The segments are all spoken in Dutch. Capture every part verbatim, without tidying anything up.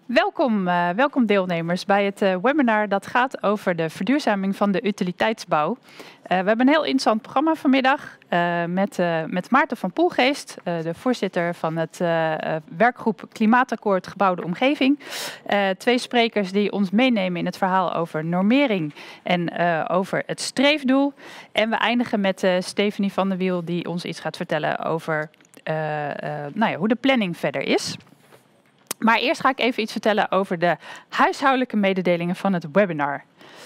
Welkom, uh, welkom deelnemers bij het uh, webinar dat gaat over de verduurzaming van de utiliteitsbouw. Uh, we hebben een heel interessant programma vanmiddag uh, met, uh, met Maarten van Poelgeest, uh, de voorzitter van het uh, uh, werkgroep Klimaatakkoord Gebouwde Omgeving. Uh, twee sprekers die ons meenemen in het verhaal over normering en uh, over het streefdoel. En we eindigen met uh, Stephanie van der Wiel die ons iets gaat vertellen over uh, uh, nou ja, hoe de planning verder is. Maar eerst ga ik even iets vertellen over de huishoudelijke mededelingen van het webinar.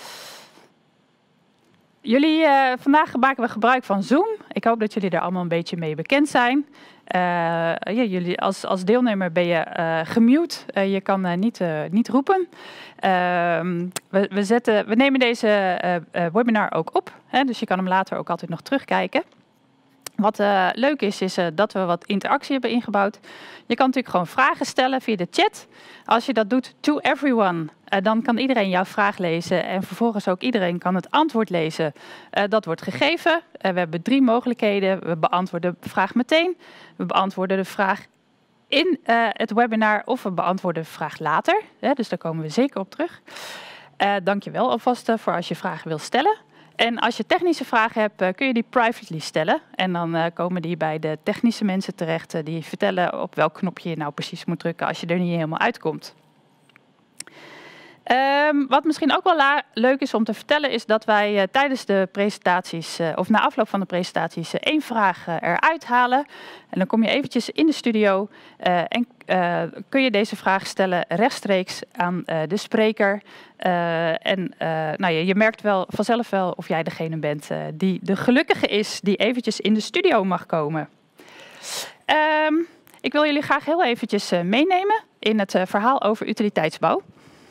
Jullie, uh, vandaag maken we gebruik van Zoom. Ik hoop dat jullie er allemaal een beetje mee bekend zijn. Uh, ja, jullie als, als deelnemer ben je uh, gemute. Uh, je kan uh, niet, uh, niet roepen. Uh, we, we, zetten, we nemen deze uh, uh, webinar ook op. Hè, dus je kan hem later ook altijd nog terugkijken. Wat uh, leuk is, is uh, dat we wat interactie hebben ingebouwd. Je kan natuurlijk gewoon vragen stellen via de chat. Als je dat doet, to everyone, uh, dan kan iedereen jouw vraag lezen. En vervolgens ook iedereen kan het antwoord lezen. Uh, dat wordt gegeven. Uh, we hebben drie mogelijkheden. We beantwoorden de vraag meteen. We beantwoorden de vraag in uh, het webinar. Of we beantwoorden de vraag later. Uh, dus daar komen we zeker op terug. Uh, Dank je wel alvast uh, voor als je vragen wil stellen. En als je technische vragen hebt, kun je die privately stellen. En dan uh, komen die bij de technische mensen terecht. Uh, die vertellen op welk knopje je nou precies moet drukken als je er niet helemaal uitkomt. Um, wat misschien ook wel leuk is om te vertellen is dat wij uh, tijdens de presentaties, uh, of na afloop van de presentaties, uh, één vraag uh, eruit halen. En dan kom je eventjes in de studio uh, en uh, kun je deze vraag stellen rechtstreeks aan uh, de spreker. Uh, en uh, nou ja, je merkt wel vanzelf wel of jij degene bent uh, die de gelukkige is die eventjes in de studio mag komen. Um, ik wil jullie graag heel eventjes uh, meenemen in het uh, verhaal over utiliteitsbouw.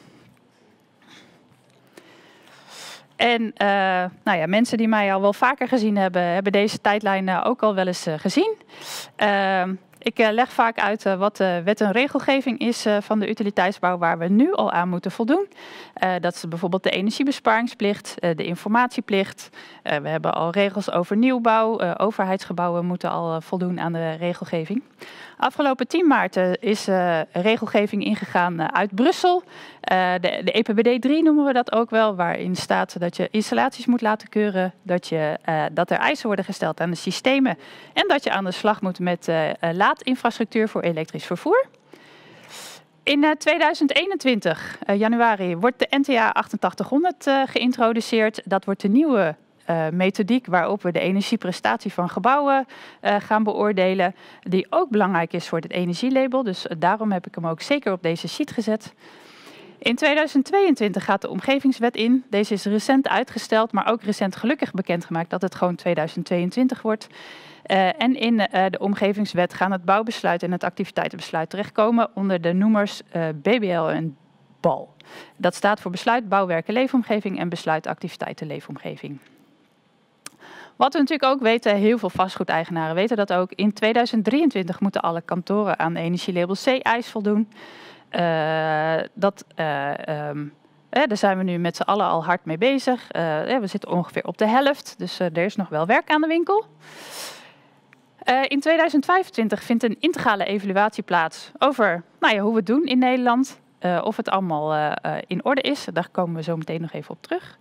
En uh, nou ja, mensen die mij al wel vaker gezien hebben, hebben deze tijdlijn uh, ook al wel eens uh, gezien. Uh, ik uh, leg vaak uit uh, wat de wet en regelgeving is uh, van de utiliteitsbouw waar we nu al aan moeten voldoen. Uh, dat is bijvoorbeeld de energiebesparingsplicht, uh, de informatieplicht. Uh, we hebben al regels over nieuwbouw. Uh, overheidsgebouwen moeten al uh, voldoen aan de regelgeving. Afgelopen tien maart uh, is uh, regelgeving ingegaan uh, uit Brussel. Uh, de, de E P B D drie noemen we dat ook wel, waarin staat dat je installaties moet laten keuren, dat, je, uh, dat er eisen worden gesteld aan de systemen en dat je aan de slag moet met uh, laadinfrastructuur voor elektrisch vervoer. In uh, tweeduizend eenentwintig, uh, januari, wordt de N T A achtentachtighonderd uh, geïntroduceerd. Dat wordt de nieuwe Uh, methodiek waarop we de energieprestatie van gebouwen uh, gaan beoordelen, die ook belangrijk is voor het energielabel. Dus uh, daarom heb ik hem ook zeker op deze sheet gezet. In tweeduizend tweeëntwintig gaat de omgevingswet in. Deze is recent uitgesteld, maar ook recent gelukkig bekendgemaakt dat het gewoon tweeduizend tweeëntwintig wordt. Uh, en in uh, de omgevingswet gaan het bouwbesluit en het activiteitenbesluit terechtkomen onder de noemers uh, B B L en B A L. Dat staat voor besluit bouwwerken leefomgeving en besluit activiteiten leefomgeving. Wat we natuurlijk ook weten, heel veel vastgoedeigenaren weten dat ook. In tweeduizend drieëntwintig moeten alle kantoren aan de energielabel C-eis voldoen. Uh, dat, uh, um, eh, daar zijn we nu met z'n allen al hard mee bezig. Uh, eh, we zitten ongeveer op de helft, dus uh, er is nog wel werk aan de winkel. Uh, in tweeduizend vijfentwintig vindt een integrale evaluatie plaats over nou ja, hoe we het doen in Nederland. Uh, of het allemaal uh, uh, in orde is. Daar komen we zo meteen nog even op terug.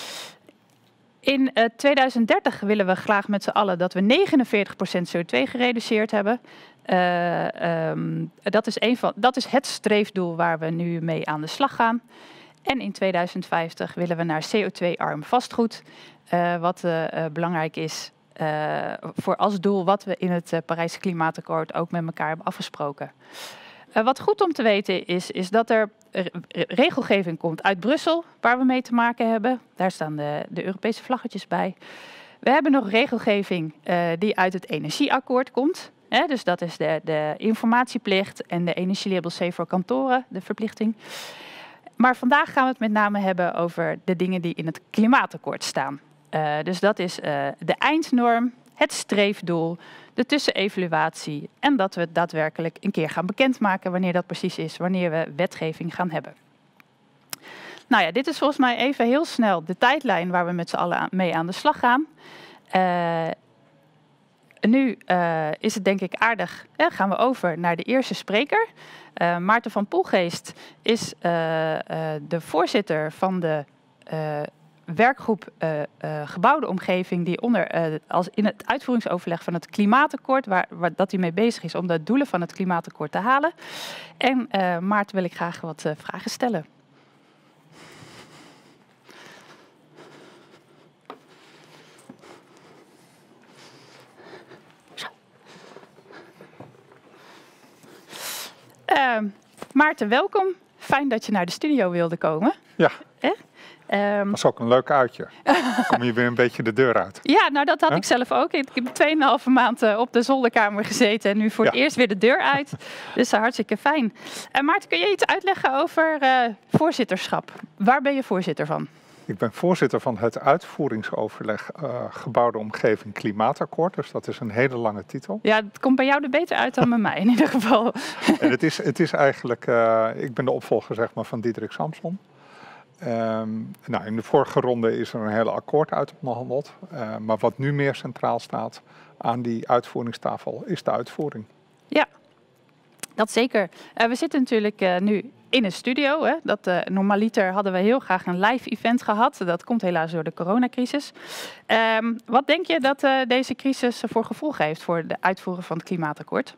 In uh, tweeduizend dertig willen we graag met z'n allen dat we negenenveertig procent C O twee gereduceerd hebben. Uh, um, dat, is een van, dat is het streefdoel waar we nu mee aan de slag gaan. En in tweeduizend vijftig willen we naar C O twee arm vastgoed. Uh, wat uh, uh, belangrijk is uh, voor als doel wat we in het uh, Parijse Klimaatakkoord ook met elkaar hebben afgesproken. Uh, wat goed om te weten is, is dat er regelgeving komt uit Brussel, waar we mee te maken hebben. Daar staan de, de Europese vlaggetjes bij. We hebben nog regelgeving uh, die uit het energieakkoord komt. Hè, dus dat is de, de informatieplicht en de energielabel C voor kantoren, de verplichting. Maar vandaag gaan we het met name hebben over de dingen die in het klimaatakkoord staan. Uh, dus dat is uh, de eindnorm, het streefdoel, de tussenevaluatie en dat we het daadwerkelijk een keer gaan bekendmaken wanneer dat precies is, wanneer we wetgeving gaan hebben. Nou ja, dit is volgens mij even heel snel de tijdlijn waar we met z'n allen mee aan de slag gaan. Uh, nu uh, is het denk ik aardig, hè, gaan we over naar de eerste spreker. Uh, Maarten van Poelgeest is uh, uh, de voorzitter van de uh, werkgroep uh, uh, gebouwde omgeving die onder uh, als in het uitvoeringsoverleg van het klimaatakkoord, waar, waar dat hij mee bezig is om de doelen van het klimaatakkoord te halen. En uh, Maarten wil ik graag wat uh, vragen stellen. Uh, Maarten, welkom. Fijn dat je naar de studio wilde komen. Ja. Eh? Um, dat is ook een leuk uitje. Dan kom je weer een beetje de deur uit. Ja, nou dat had huh? ik zelf ook. Ik heb tweeënhalve maand op de zolderkamer gezeten en nu voor ja. het eerst weer de deur uit. Dus uh, hartstikke fijn. Uh, Maarten, kun je iets uitleggen over uh, voorzitterschap? Waar ben je voorzitter van? Ik ben voorzitter van het uitvoeringsoverleg uh, gebouwde omgeving klimaatakkoord. Dus dat is een hele lange titel. Ja, het komt bij jou er beter uit dan bij mij in ieder geval. En het is, het is eigenlijk, uh, ik ben de opvolger zeg maar, van Diederik Samson. Um, nou, in de vorige ronde is er een hele akkoord uit onderhandeld. Uh, maar wat nu meer centraal staat aan die uitvoeringstafel is de uitvoering. Ja, dat zeker. Uh, we zitten natuurlijk uh, nu in een studio. Hè. Dat, uh, normaliter hadden we heel graag een live event gehad. Dat komt helaas door de coronacrisis. Um, wat denk je dat uh, deze crisis voor gevolgen heeft voor de uitvoering van het klimaatakkoord?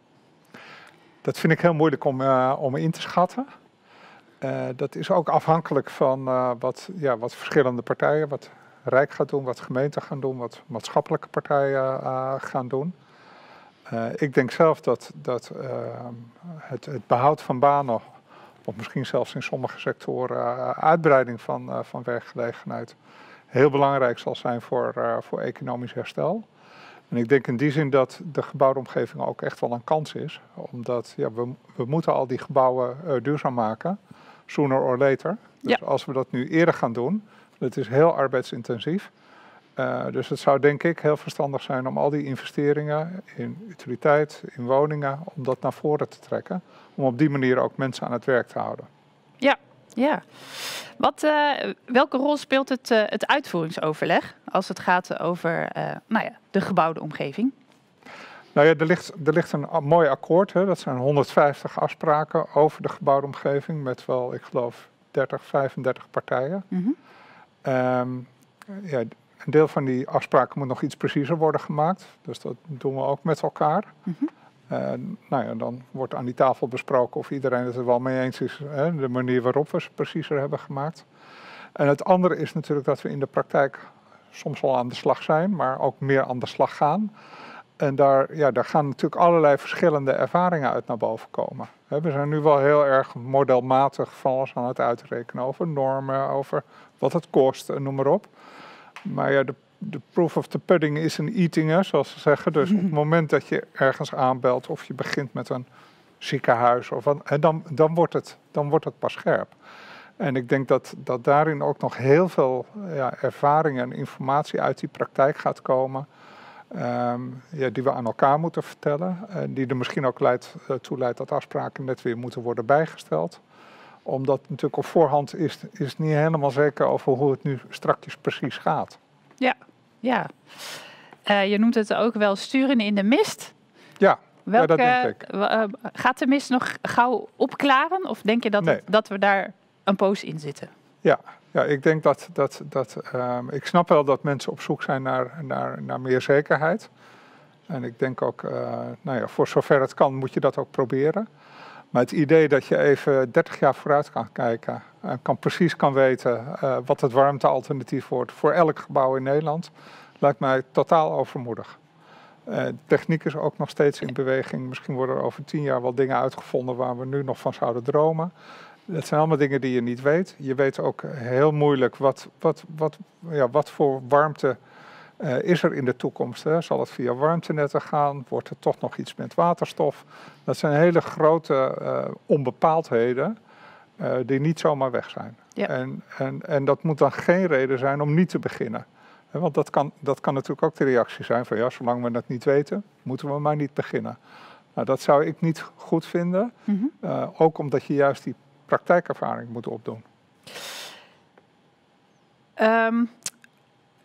Dat vind ik heel moeilijk om, uh, om in te schatten. Uh, dat is ook afhankelijk van uh, wat, ja, wat verschillende partijen, wat Rijk gaat doen, wat gemeenten gaan doen, wat maatschappelijke partijen uh, gaan doen. Uh, ik denk zelf dat, dat uh, het, het behoud van banen, of misschien zelfs in sommige sectoren uh, uitbreiding van, uh, van werkgelegenheid, heel belangrijk zal zijn voor, uh, voor economisch herstel. En ik denk in die zin dat de gebouwde omgeving ook echt wel een kans is, omdat ja, we, we moeten al die gebouwen uh, duurzaam maken. Sooner or later. Dus ja. als we dat nu eerder gaan doen, dat is heel arbeidsintensief. Uh, dus het zou denk ik heel verstandig zijn om al die investeringen in utiliteit, in woningen, om dat naar voren te trekken. Om op die manier ook mensen aan het werk te houden. Ja, ja. Wat, uh, welke rol speelt het, uh, het uitvoeringsoverleg als het gaat over uh, nou ja, de gebouwde omgeving? Nou ja, er ligt, er ligt een mooi akkoord. Hè. Dat zijn honderdvijftig afspraken over de gebouwde omgeving met wel, ik geloof, dertig, vijfendertig partijen. Mm-hmm. um, ja, een deel van die afspraken moet nog iets preciezer worden gemaakt. Dus dat doen we ook met elkaar. Mm-hmm. uh, nou ja, dan wordt aan die tafel besproken of iedereen het er wel mee eens is. Hè, de manier waarop we ze preciezer hebben gemaakt. En het andere is natuurlijk dat we in de praktijk soms wel aan de slag zijn, maar ook meer aan de slag gaan. En daar, ja, daar gaan natuurlijk allerlei verschillende ervaringen uit naar boven komen. We zijn nu wel heel erg modelmatig van alles aan het uitrekenen over normen, over wat het kost en noem maar op. Maar ja, de, de proof of the pudding is in eating, hè, zoals ze zeggen. Dus op het moment dat je ergens aanbelt of je begint met een ziekenhuis, of wat, en dan, dan, wordt het, dan wordt het pas scherp. En ik denk dat, dat daarin ook nog heel veel ja, ervaring en informatie uit die praktijk gaat komen. Um, ja, die we aan elkaar moeten vertellen. En die er misschien ook leidt, uh, toe leidt dat afspraken net weer moeten worden bijgesteld. Omdat natuurlijk op voorhand is, is het niet helemaal zeker over hoe het nu straks precies gaat. Ja, ja. Uh, je noemt het ook wel sturen in de mist. Ja, Welke, ja dat denk ik. Uh, gaat de mist nog gauw opklaren? Of denk je dat, nee. het, dat we daar een poos in zitten? Ja, ja ik denk dat, dat, dat um, ik snap wel dat mensen op zoek zijn naar, naar, naar meer zekerheid. En ik denk ook, uh, nou ja, voor zover het kan moet je dat ook proberen. Maar het idee dat je even dertig jaar vooruit kan kijken en kan precies kan weten uh, wat het warmtealternatief wordt voor elk gebouw in Nederland, lijkt mij totaal overmoedig. Uh, de techniek is ook nog steeds in beweging. Misschien worden er over tien jaar wel dingen uitgevonden waar we nu nog van zouden dromen. Dat zijn allemaal dingen die je niet weet. Je weet ook heel moeilijk wat, wat, wat, ja, wat voor warmte uh, is er in de toekomst. Hè? Zal het via warmtenetten gaan? Wordt er toch nog iets met waterstof? Dat zijn hele grote uh, onbepaaldheden uh, die niet zomaar weg zijn. Ja. En, en, en dat moet dan geen reden zijn om niet te beginnen. Want dat kan, dat kan natuurlijk ook de reactie zijn van ja, zolang we dat niet weten, moeten we maar niet beginnen. Nou, dat zou ik niet goed vinden. Mm-hmm. Uh, ook omdat je juist die praktijkervaring moet opdoen. Um,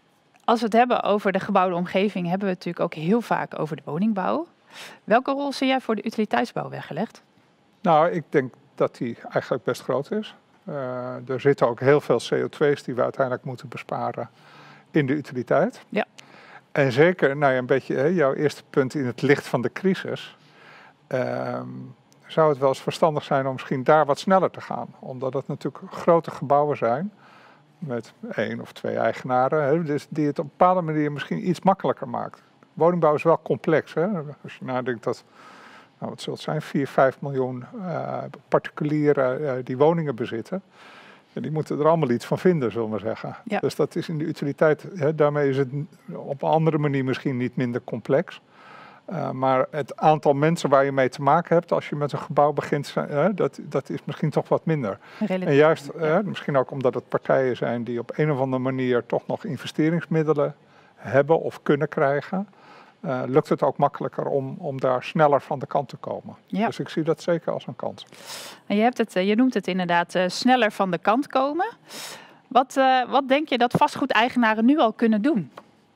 Als we het hebben over de gebouwde omgeving, hebben we het natuurlijk ook heel vaak over de woningbouw. Welke rol zie jij voor de utiliteitsbouw weggelegd? Nou, ik denk dat die eigenlijk best groot is. Uh, er zitten ook heel veel C O twee's die we uiteindelijk moeten besparen in de utiliteit. Ja. En zeker, nou ja, een beetje hè, jouw eerste punt in het licht van de crisis. Uh, zou het wel eens verstandig zijn om misschien daar wat sneller te gaan. Omdat het natuurlijk grote gebouwen zijn. Met één of twee eigenaren. Hè, dus die het op een bepaalde manier misschien iets makkelijker maakt. Woningbouw is wel complex. Hè? Als je nadenkt dat, nou wat zal het zijn, vier, vijf miljoen uh, particulieren uh, die woningen bezitten. En die moeten er allemaal iets van vinden, zullen we zeggen. Ja. Dus dat is in de utiliteit, hè, daarmee is het op een andere manier misschien niet minder complex. Uh, maar het aantal mensen waar je mee te maken hebt als je met een gebouw begint, uh, dat, dat is misschien toch wat minder. Relatief. En juist, uh, Ja. misschien ook omdat het partijen zijn die op een of andere manier toch nog investeringsmiddelen hebben of kunnen krijgen, uh, lukt het ook makkelijker om, om daar sneller van de kant te komen. Ja. Dus ik zie dat zeker als een kans. En je, hebt het, je noemt het inderdaad uh, sneller van de kant komen. Wat, uh, wat denk je dat vastgoedeigenaren nu al kunnen doen?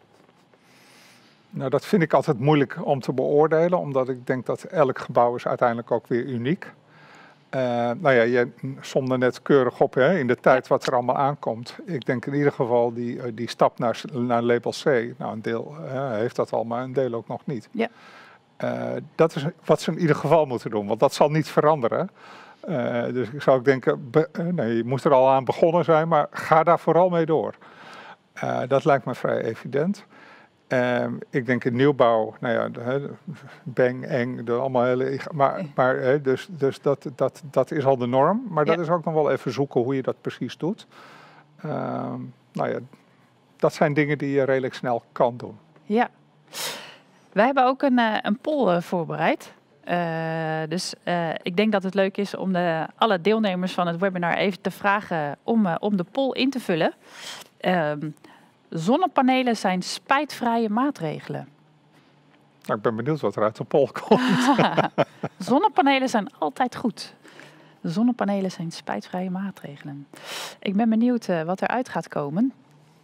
Nou, dat vind ik altijd moeilijk om te beoordelen, omdat ik denk dat elk gebouw is uiteindelijk ook weer uniek. Uh, nou ja, je somde net keurig op hè, in de tijd wat er allemaal aankomt. Ik denk in ieder geval die, die stap naar, naar label C, nou een deel uh, heeft dat al, maar een deel ook nog niet. Ja. Uh, dat is wat ze in ieder geval moeten doen, want dat zal niet veranderen. Uh, dus ik zou ook denken, be, uh, nee, je moet er al aan begonnen zijn, maar ga daar vooral mee door. Uh, dat lijkt me vrij evident. Um, ik denk in nieuwbouw, nou ja, de, bang, eng, de, allemaal hele, maar, maar hè, dus, dus dat, dat, dat is al de norm. Maar dat ja. is ook nog wel even zoeken hoe je dat precies doet. Um, nou ja, dat zijn dingen die je redelijk snel kan doen. Ja, wij hebben ook een, uh, een poll uh, voorbereid. Uh, dus uh, ik denk dat het leuk is om de, alle deelnemers van het webinar even te vragen om, uh, om de poll in te vullen. Um, Zonnepanelen zijn spijtvrije maatregelen. Nou, ik ben benieuwd wat er uit de poll komt. Zonnepanelen zijn altijd goed. Zonnepanelen zijn spijtvrije maatregelen. Ik ben benieuwd uh, wat eruit gaat komen.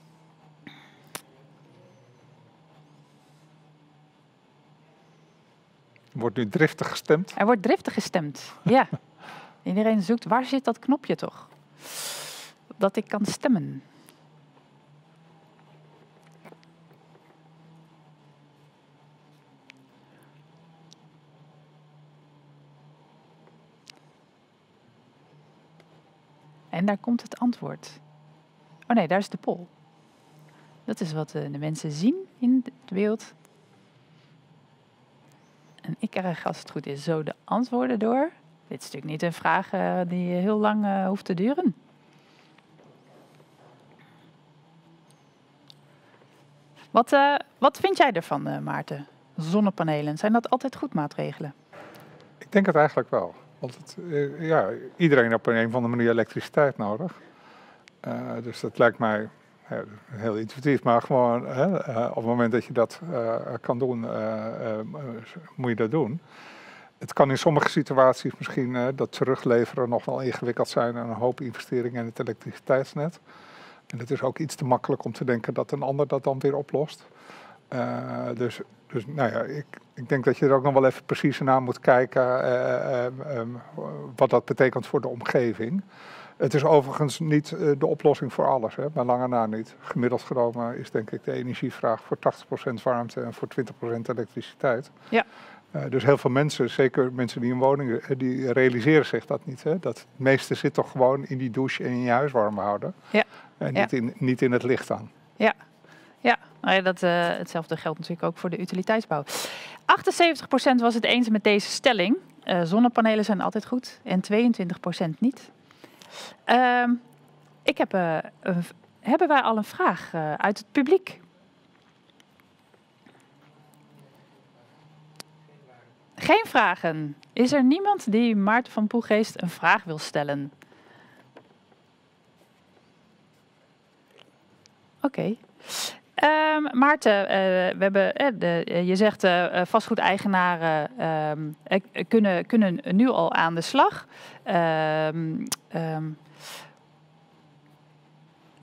Er wordt nu driftig gestemd. Er wordt driftig gestemd, ja. Iedereen zoekt, waar zit dat knopje toch? Dat ik kan stemmen. En daar komt het antwoord. Oh nee, daar is de poll. Dat is wat de mensen zien in het beeld. En ik krijg, als het goed is, zo de antwoorden door. Dit is natuurlijk niet een vraag uh, die heel lang uh, hoeft te duren. Wat, uh, wat vind jij ervan, uh, Maarten? Zonnepanelen, zijn dat altijd goed maatregelen? Ik denk het eigenlijk wel. Want het, uh, ja, iedereen heeft op een of andere manier elektriciteit nodig. Uh, dus dat lijkt mij ja, heel intuïtief. Maar gewoon hè, uh, op het moment dat je dat uh, kan doen, uh, uh, moet je dat doen. Het kan in sommige situaties misschien uh, dat terugleveren nog wel ingewikkeld zijn en een hoop investeringen in het elektriciteitsnet. En het is ook iets te makkelijk om te denken dat een ander dat dan weer oplost. Uh, dus, dus nou ja, ik, ik denk dat je er ook nog wel even precies naar moet kijken uh, uh, um, wat dat betekent voor de omgeving. Het is overigens niet uh, de oplossing voor alles, hè, maar lange na niet. Gemiddeld genomen is denk ik de energievraag voor tachtig procent warmte en voor twintig procent elektriciteit. Ja. Uh, dus heel veel mensen, zeker mensen die in woningen, die realiseren zich dat niet. Hè? Dat het meeste zit toch gewoon in die douche en in je huis warm houden. Ja. En niet, ja. in, niet in het licht aan. Ja, ja. Nou ja dat, uh, hetzelfde geldt natuurlijk ook voor de utiliteitsbouw. achtenzeventig procent was het eens met deze stelling. Uh, zonnepanelen zijn altijd goed en tweeëntwintig procent niet. Uh, ik heb, uh, een, hebben wij al een vraag uh, uit het publiek? Geen vragen. Is er niemand die Maarten van Poelgeest een vraag wil stellen? Oké. Okay. Um, Maarten, uh, we hebben, uh, de, uh, je zegt uh, vastgoedeigenaren uh, uh, kunnen, kunnen nu al aan de slag. Um, um,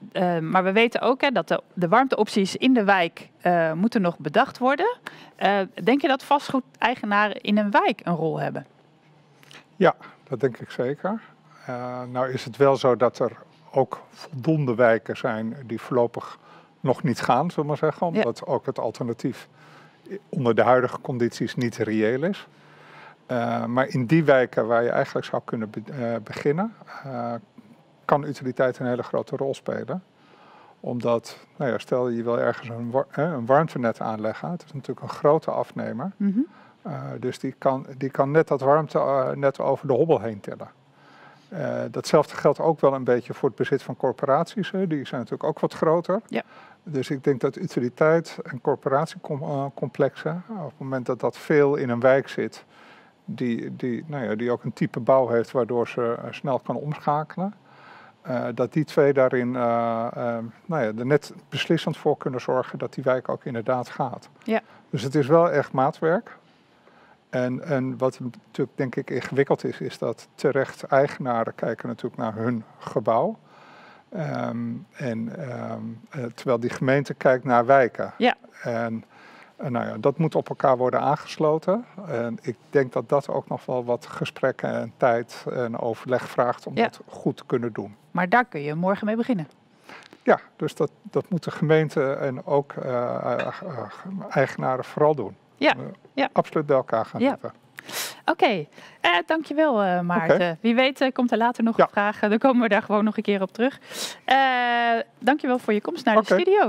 uh, maar we weten ook hè, dat de, de warmteopties in de wijk uh, moeten nog bedacht worden. Uh, denk je dat vastgoedeigenaren in een wijk een rol hebben? Ja, dat denk ik zeker. Uh, nou is het wel zo dat er ook voldoende wijken zijn die voorlopig nog niet gaan, zullen we maar zeggen. Omdat ja. ook het alternatief onder de huidige condities niet reëel is. Uh, maar in die wijken waar je eigenlijk zou kunnen be uh, beginnen, uh, kan utiliteit een hele grote rol spelen. Omdat, nou ja, stel je wil ergens een, war uh, een warmtenet aanleggen. Het is natuurlijk een grote afnemer. Mm-hmm. uh, dus die kan, die kan net dat warmtenet uh, over de hobbel heen tillen. Uh, datzelfde geldt ook wel een beetje voor het bezit van corporaties. Hè. Die zijn natuurlijk ook wat groter. Ja. Dus ik denk dat utiliteit en corporatiecomplexen, uh, op het moment dat dat veel in een wijk zit, die, die, nou ja, die ook een type bouw heeft waardoor ze uh, snel kan omschakelen, uh, dat die twee daarin uh, uh, nou ja, er net beslissend voor kunnen zorgen dat die wijk ook inderdaad gaat. Ja. Dus het is wel echt maatwerk. En, en wat natuurlijk denk ik ingewikkeld is, is dat terecht eigenaren kijken natuurlijk naar hun gebouw. Um, en, um, uh, terwijl die gemeente kijkt naar wijken. Ja. En uh, nou ja, dat moet op elkaar worden aangesloten. En ik denk dat dat ook nog wel wat gesprekken en tijd en overleg vraagt om ja. dat goed te kunnen doen. Maar daar kun je morgen mee beginnen. Ja, dus dat, dat moet de gemeente en ook uh, uh, uh, eigenaren vooral doen. Ja. Uh, ja. Absoluut bij elkaar gaan ja. zitten. Oké, okay. uh, dankjewel uh, Maarten. Okay. Wie weet uh, komt er later nog ja. een vraag. Dan komen we daar gewoon nog een keer op terug. Uh, dankjewel voor je komst naar okay. de studio.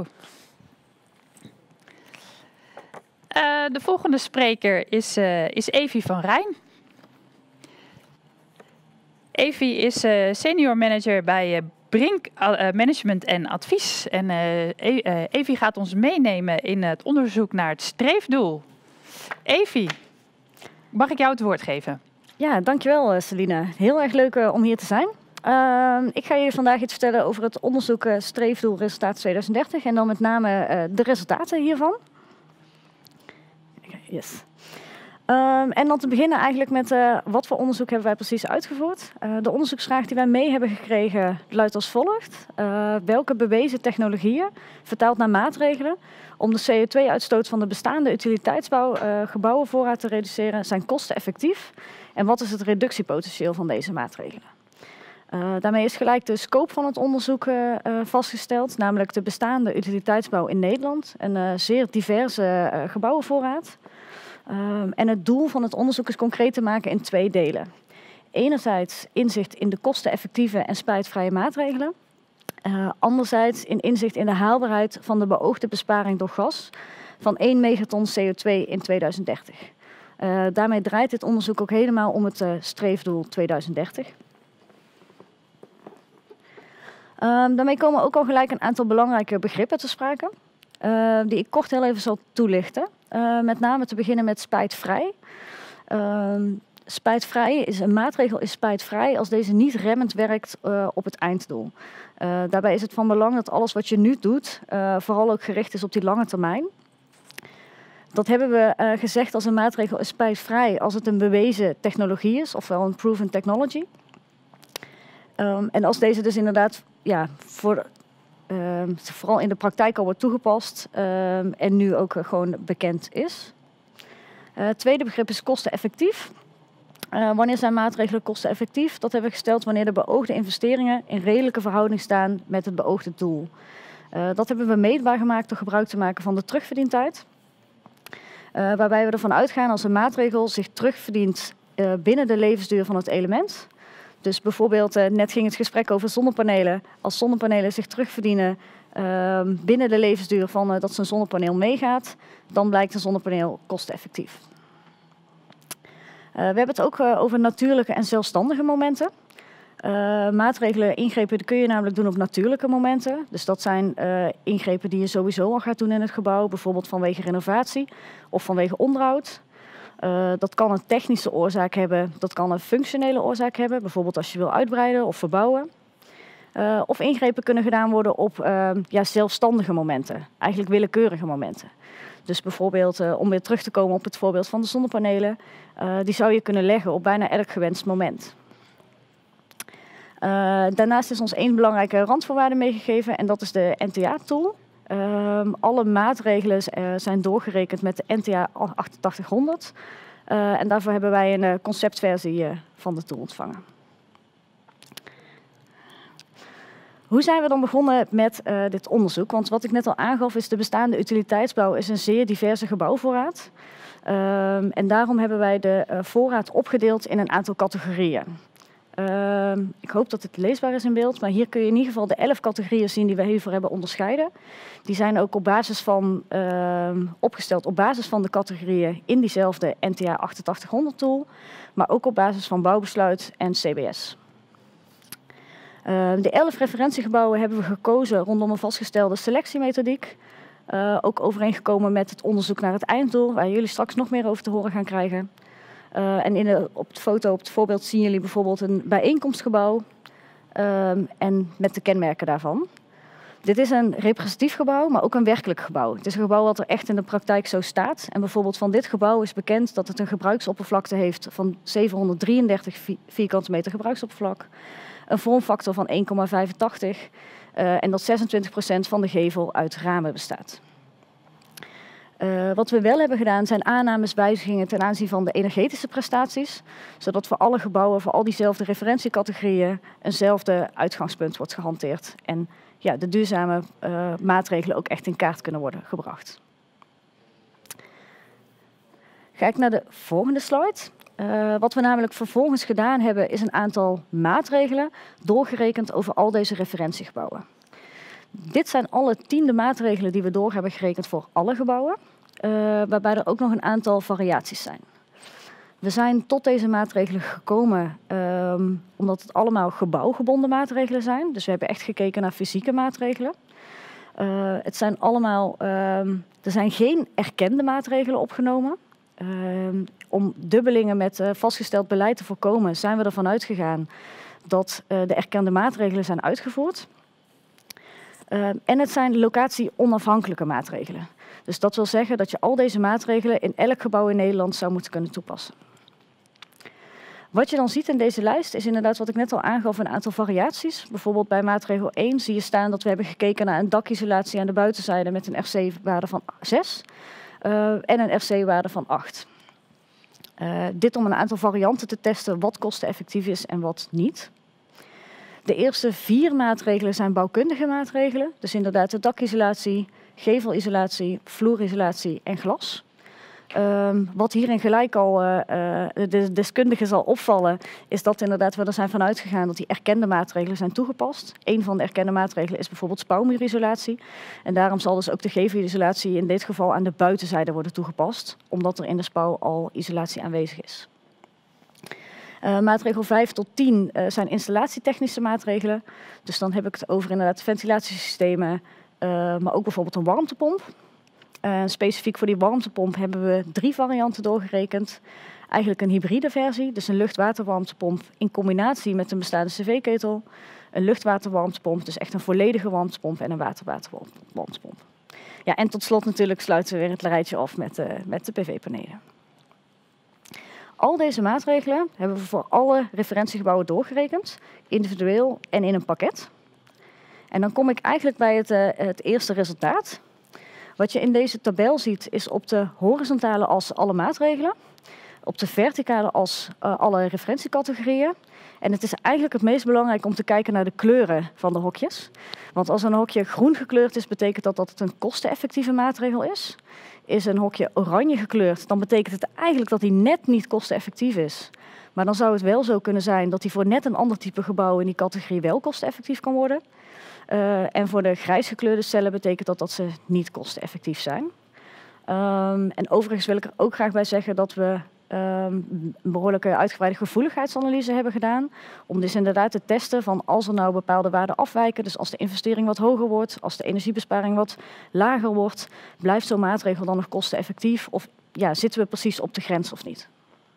Uh, de volgende spreker is, uh, is Evie van Rijn. Evie is uh, senior manager bij uh, Brink uh, Management en Advies. En uh, e uh, Evie gaat ons meenemen in het onderzoek naar het streefdoel. Evie, mag ik jou het woord geven? Ja, dankjewel Celine. Heel erg leuk uh, om hier te zijn. Uh, ik ga je vandaag iets vertellen over het onderzoek uh, Streefdoel Resultaat tweeduizend dertig. En dan met name uh, de resultaten hiervan. Yes. Um, en dan te beginnen eigenlijk met uh, wat voor onderzoek hebben wij precies uitgevoerd. Uh, de onderzoeksvraag die wij mee hebben gekregen luidt als volgt. Uh, welke bewezen technologieën, vertaald naar maatregelen, om de C O twee uitstoot van de bestaande utiliteitsbouw uh, gebouwenvoorraad te reduceren, zijn kosteneffectief? En wat is het reductiepotentieel van deze maatregelen? Uh, daarmee is gelijk de scope van het onderzoek uh, uh, vastgesteld, namelijk de bestaande utiliteitsbouw in Nederland. Een uh, zeer diverse uh, gebouwenvoorraad. Um, en het doel van het onderzoek is concreet te maken in twee delen. Enerzijds inzicht in de kosteneffectieve en spijtvrije maatregelen. Uh, anderzijds in inzicht in de haalbaarheid van de beoogde besparing door gas van één megaton C O twee in tweeduizend dertig. Uh, daarmee draait dit onderzoek ook helemaal om het uh, streefdoel tweeduizend dertig. Um, daarmee komen ook al gelijk een aantal belangrijke begrippen te sprake, uh, die ik kort heel even zal toelichten. Uh, met name te beginnen met spijtvrij. Uh, spijtvrij is een maatregel is spijtvrij als deze niet remmend werkt uh, op het einddoel. Uh, daarbij is het van belang dat alles wat je nu doet uh, vooral ook gericht is op die lange termijn. Dat hebben we uh, gezegd als een maatregel is spijtvrij als het een bewezen technologie is, ofwel een proven technology. Um, en als deze dus inderdaad ja, voor, uh, vooral in de praktijk al wordt toegepast uh, en nu ook uh, gewoon bekend is. Uh, het tweede begrip is kosteneffectief. Uh, wanneer zijn maatregelen kosteneffectief? Dat hebben we gesteld wanneer de beoogde investeringen in redelijke verhouding staan met het beoogde doel. Uh, dat hebben we meetbaar gemaakt door gebruik te maken van de terugverdientijd. Uh, waarbij we ervan uitgaan als een maatregel zich terugverdient uh, binnen de levensduur van het element. Dus bijvoorbeeld, uh, net ging het gesprek over zonnepanelen. Als zonnepanelen zich terugverdienen uh, binnen de levensduur van uh, dat zo'n zonnepaneel meegaat, dan blijkt een zonnepaneel kosteneffectief. Uh, we hebben het ook uh, over natuurlijke en zelfstandige momenten. Uh, maatregelen, ingrepen die kun je namelijk doen op natuurlijke momenten. Dus dat zijn uh, ingrepen die je sowieso al gaat doen in het gebouw, bijvoorbeeld vanwege renovatie of vanwege onderhoud. Uh, dat kan een technische oorzaak hebben, dat kan een functionele oorzaak hebben, bijvoorbeeld als je wil uitbreiden of verbouwen. Uh, of ingrepen kunnen gedaan worden op uh, ja, zelfstandige momenten, eigenlijk willekeurige momenten. Dus bijvoorbeeld, uh, om weer terug te komen op het voorbeeld van de zonnepanelen, uh, die zou je kunnen leggen op bijna elk gewenst moment. daarnaast is ons één belangrijke randvoorwaarde meegegeven en dat is de N T A-tool. Uh, alle maatregelen uh, zijn doorgerekend met de N T A achtentachtighonderd. Uh, en daarvoor hebben wij een uh, conceptversie uh, van de tool ontvangen. Hoe zijn we dan begonnen met uh, dit onderzoek? Want wat ik net al aangaf is de bestaande utiliteitsbouw is een zeer diverse gebouwvoorraad. Uh, en daarom hebben wij de uh, voorraad opgedeeld in een aantal categorieën. Uh, ik hoop dat het leesbaar is in beeld, maar hier kun je in ieder geval de elf categorieën zien die we hiervoor hebben onderscheiden. Die zijn ook op basis van, uh, opgesteld op basis van de categorieën in diezelfde N T A achtentachtighonderd tool, maar ook op basis van bouwbesluit en C B S. Uh, de elf referentiegebouwen hebben we gekozen rondom een vastgestelde selectiemethodiek. Uh, ook overeengekomen met het onderzoek naar het einddoel, waar jullie straks nog meer over te horen gaan krijgen. Uh, en in de, op de foto, op het voorbeeld, zien jullie bijvoorbeeld een bijeenkomstgebouw uh, en met de kenmerken daarvan. Dit is een representatief gebouw, maar ook een werkelijk gebouw. Het is een gebouw wat er echt in de praktijk zo staat. En bijvoorbeeld van dit gebouw is bekend dat het een gebruiksoppervlakte heeft van zevenhonderddrieëndertig vierkante meter gebruiksoppervlak. Een vormfactor van één komma vijfentachtig uh, en dat zesentwintig procent van de gevel uit ramen bestaat. Uh, wat we wel hebben gedaan zijn aannames, wijzigingen ten aanzien van de energetische prestaties, zodat voor alle gebouwen, voor al diezelfde referentiecategorieën, eenzelfde uitgangspunt wordt gehanteerd en ja, de duurzame uh, maatregelen ook echt in kaart kunnen worden gebracht. Ga ik naar de volgende slide. Uh, wat we namelijk vervolgens gedaan hebben is een aantal maatregelen doorgerekend over al deze referentiegebouwen. Dit zijn alle tiende maatregelen die we door hebben gerekend voor alle gebouwen, uh, waarbij er ook nog een aantal variaties zijn. We zijn tot deze maatregelen gekomen um, omdat het allemaal gebouwgebonden maatregelen zijn. Dus we hebben echt gekeken naar fysieke maatregelen. Uh, het zijn allemaal, um, er zijn geen erkende maatregelen opgenomen. Um, om dubbelingen met uh, vastgesteld beleid te voorkomen zijn we ervan uitgegaan dat uh, de erkende maatregelen zijn uitgevoerd. Uh, en het zijn locatie-onafhankelijke maatregelen. Dus dat wil zeggen dat je al deze maatregelen in elk gebouw in Nederland zou moeten kunnen toepassen. Wat je dan ziet in deze lijst is inderdaad wat ik net al aangaf, een aantal variaties. Bijvoorbeeld bij maatregel één zie je staan dat we hebben gekeken naar een dakisolatie aan de buitenzijde met een R C-waarde van zes uh, en een R C-waarde van acht. Uh, dit om een aantal varianten te testen wat kosteneffectief is en wat niet. De eerste vier maatregelen zijn bouwkundige maatregelen. Dus inderdaad de dakisolatie, gevelisolatie, vloerisolatie en glas. Um, wat hierin gelijk al uh, de deskundige zal opvallen, is dat inderdaad we er zijn van uitgegaan dat die erkende maatregelen zijn toegepast. Een van de erkende maatregelen is bijvoorbeeld spouwmuurisolatie. En daarom zal dus ook de gevelisolatie in dit geval aan de buitenzijde worden toegepast, omdat er in de spouw al isolatie aanwezig is. Uh, maatregel vijf tot tien uh, zijn installatietechnische maatregelen. Dus dan heb ik het over inderdaad ventilatiesystemen, uh, maar ook bijvoorbeeld een warmtepomp. Uh, specifiek voor die warmtepomp hebben we drie varianten doorgerekend. Eigenlijk een hybride versie, dus een luchtwaterwarmtepomp in combinatie met een bestaande cv-ketel. Een luchtwaterwarmtepomp, dus echt een volledige warmtepomp en een waterwaterwarmtepomp. Ja, en tot slot natuurlijk sluiten we weer het rijtje af met, uh, met de P V-panelen. Al deze maatregelen hebben we voor alle referentiegebouwen doorgerekend, individueel en in een pakket. En dan kom ik eigenlijk bij het, uh, het eerste resultaat. Wat je in deze tabel ziet is op de horizontale as alle maatregelen, op de verticale as uh, alle referentiecategorieën. En het is eigenlijk het meest belangrijk om te kijken naar de kleuren van de hokjes. Want als een hokje groen gekleurd is, betekent dat dat het een kosteneffectieve maatregel is. Is een hokje oranje gekleurd, dan betekent het eigenlijk dat hij net niet kosteneffectief is. Maar dan zou het wel zo kunnen zijn dat hij voor net een ander type gebouw in die categorie wel kosteneffectief kan worden. Uh, en voor de grijs gekleurde cellen betekent dat dat ze niet kosteneffectief zijn. Um, en overigens wil ik er ook graag bij zeggen dat we um, een behoorlijke uitgebreide gevoeligheidsanalyse hebben gedaan. Om dus inderdaad te testen van als er nou bepaalde waarden afwijken. Dus als de investering wat hoger wordt, als de energiebesparing wat lager wordt, blijft zo'n maatregel dan nog kosteneffectief? Of ja, zitten we precies op de grens of niet?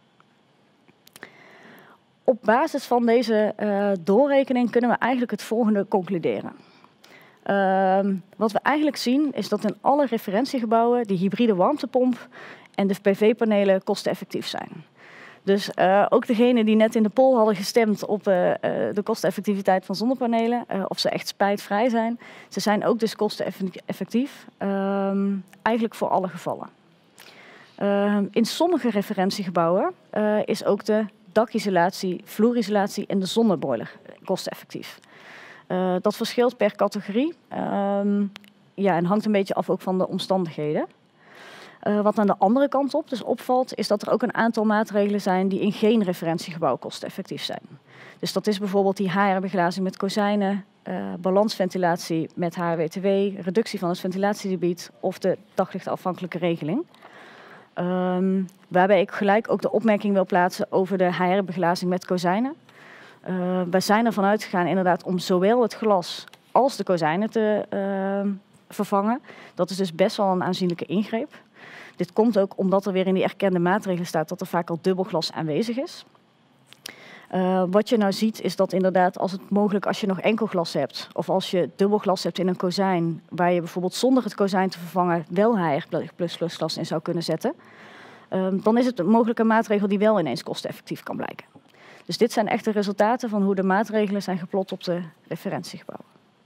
Op basis van deze uh, doorrekening kunnen we eigenlijk het volgende concluderen. Uh, wat we eigenlijk zien is dat in alle referentiegebouwen die hybride warmtepomp en de P V-panelen kosteneffectief zijn. Dus uh, ook degenen die net in de poll hadden gestemd op uh, uh, de kosteneffectiviteit van zonnepanelen, uh, of ze echt spijtvrij zijn, ze zijn ook dus kosteneffectief, uh, eigenlijk voor alle gevallen. Uh, in sommige referentiegebouwen uh, is ook de dakisolatie, vloerisolatie en de zonneboiler kosteneffectief. Uh, dat verschilt per categorie um, ja, en hangt een beetje af ook van de omstandigheden. Uh, wat aan de andere kant op dus opvalt, is dat er ook een aantal maatregelen zijn die in geen referentiegebouw kosteneffectief zijn. Dus dat is bijvoorbeeld die H R-beglazing met kozijnen, uh, balansventilatie met H R W T W, reductie van het ventilatiegebied of de daglichtafhankelijke regeling. Um, waarbij ik gelijk ook de opmerking wil plaatsen over de H R-beglazing met kozijnen. Uh, wij zijn ervan uitgegaan inderdaad om zowel het glas als de kozijnen te uh, vervangen. Dat is dus best wel een aanzienlijke ingreep. Dit komt ook omdat er weer in die erkende maatregelen staat dat er vaak al dubbelglas aanwezig is. Uh, wat je nou ziet is dat inderdaad als het mogelijk als je nog enkel glas hebt of als je dubbelglas hebt in een kozijn waar je bijvoorbeeld zonder het kozijn te vervangen wel H R plus plus glas in zou kunnen zetten, uh, dan is het een mogelijke maatregel die wel ineens kosteneffectief kan blijken. Dus dit zijn echt de resultaten van hoe de maatregelen zijn geplot op de referentiegebouwen.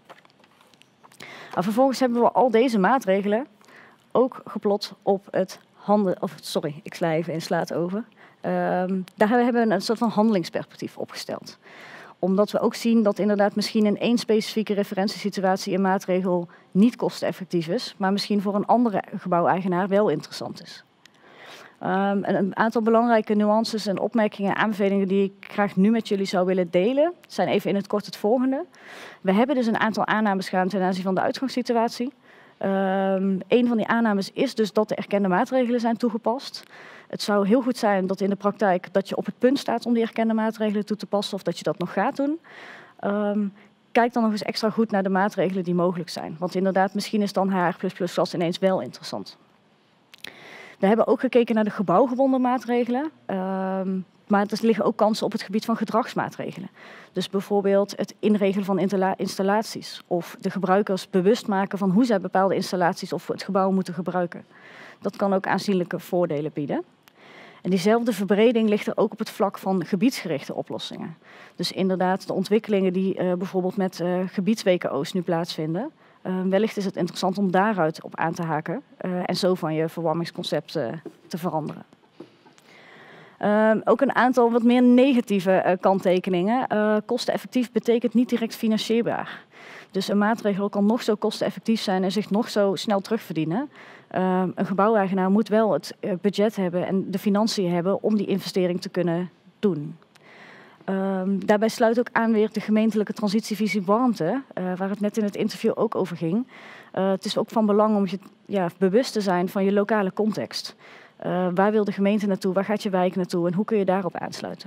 Nou, vervolgens hebben we al deze maatregelen ook geplot op het handen, of sorry, ik sla even in slaat over. Um, daar hebben we een soort van handelingsperspectief opgesteld. Omdat we ook zien dat inderdaad misschien in één specifieke referentiesituatie een maatregel niet kosteneffectief is, maar misschien voor een andere gebouweigenaar wel interessant is. Um, een aantal belangrijke nuances en opmerkingen en aanbevelingen die ik graag nu met jullie zou willen delen, zijn even in het kort het volgende. We hebben dus een aantal aannames gedaan ten aanzien van de uitgangssituatie. Um, een van die aannames is dus dat de erkende maatregelen zijn toegepast. Het zou heel goed zijn dat in de praktijk dat je op het punt staat om die erkende maatregelen toe te passen of dat je dat nog gaat doen. Um, kijk dan nog eens extra goed naar de maatregelen die mogelijk zijn. Want inderdaad, misschien is dan H R plus plus glas ineens wel interessant. We hebben ook gekeken naar de gebouwgebonden maatregelen. Um, maar er liggen ook kansen op het gebied van gedragsmaatregelen. Dus bijvoorbeeld het inregelen van installaties. Of de gebruikers bewust maken van hoe zij bepaalde installaties of het gebouw moeten gebruiken. Dat kan ook aanzienlijke voordelen bieden. En diezelfde verbreding ligt er ook op het vlak van gebiedsgerichte oplossingen. Dus inderdaad de ontwikkelingen die uh, bijvoorbeeld met uh, gebieds-W K O's nu plaatsvinden. Uh, wellicht is het interessant om daaruit op aan te haken uh, en zo van je verwarmingsconcept uh, te veranderen. Uh, ook een aantal wat meer negatieve uh, kanttekeningen. Uh, kosteneffectief betekent niet direct financierbaar. Dus een maatregel kan nog zo kosteneffectief zijn en zich nog zo snel terugverdienen. Uh, een gebouweigenaar moet wel het uh, budget hebben en de financiën hebben om die investering te kunnen doen. Uh, daarbij sluit ook aan weer de gemeentelijke transitievisie warmte, uh, waar het net in het interview ook over ging. Uh, het is ook van belang om je ja, bewust te zijn van je lokale context. Uh, waar wil de gemeente naartoe, waar gaat je wijk naartoe en hoe kun je daarop aansluiten?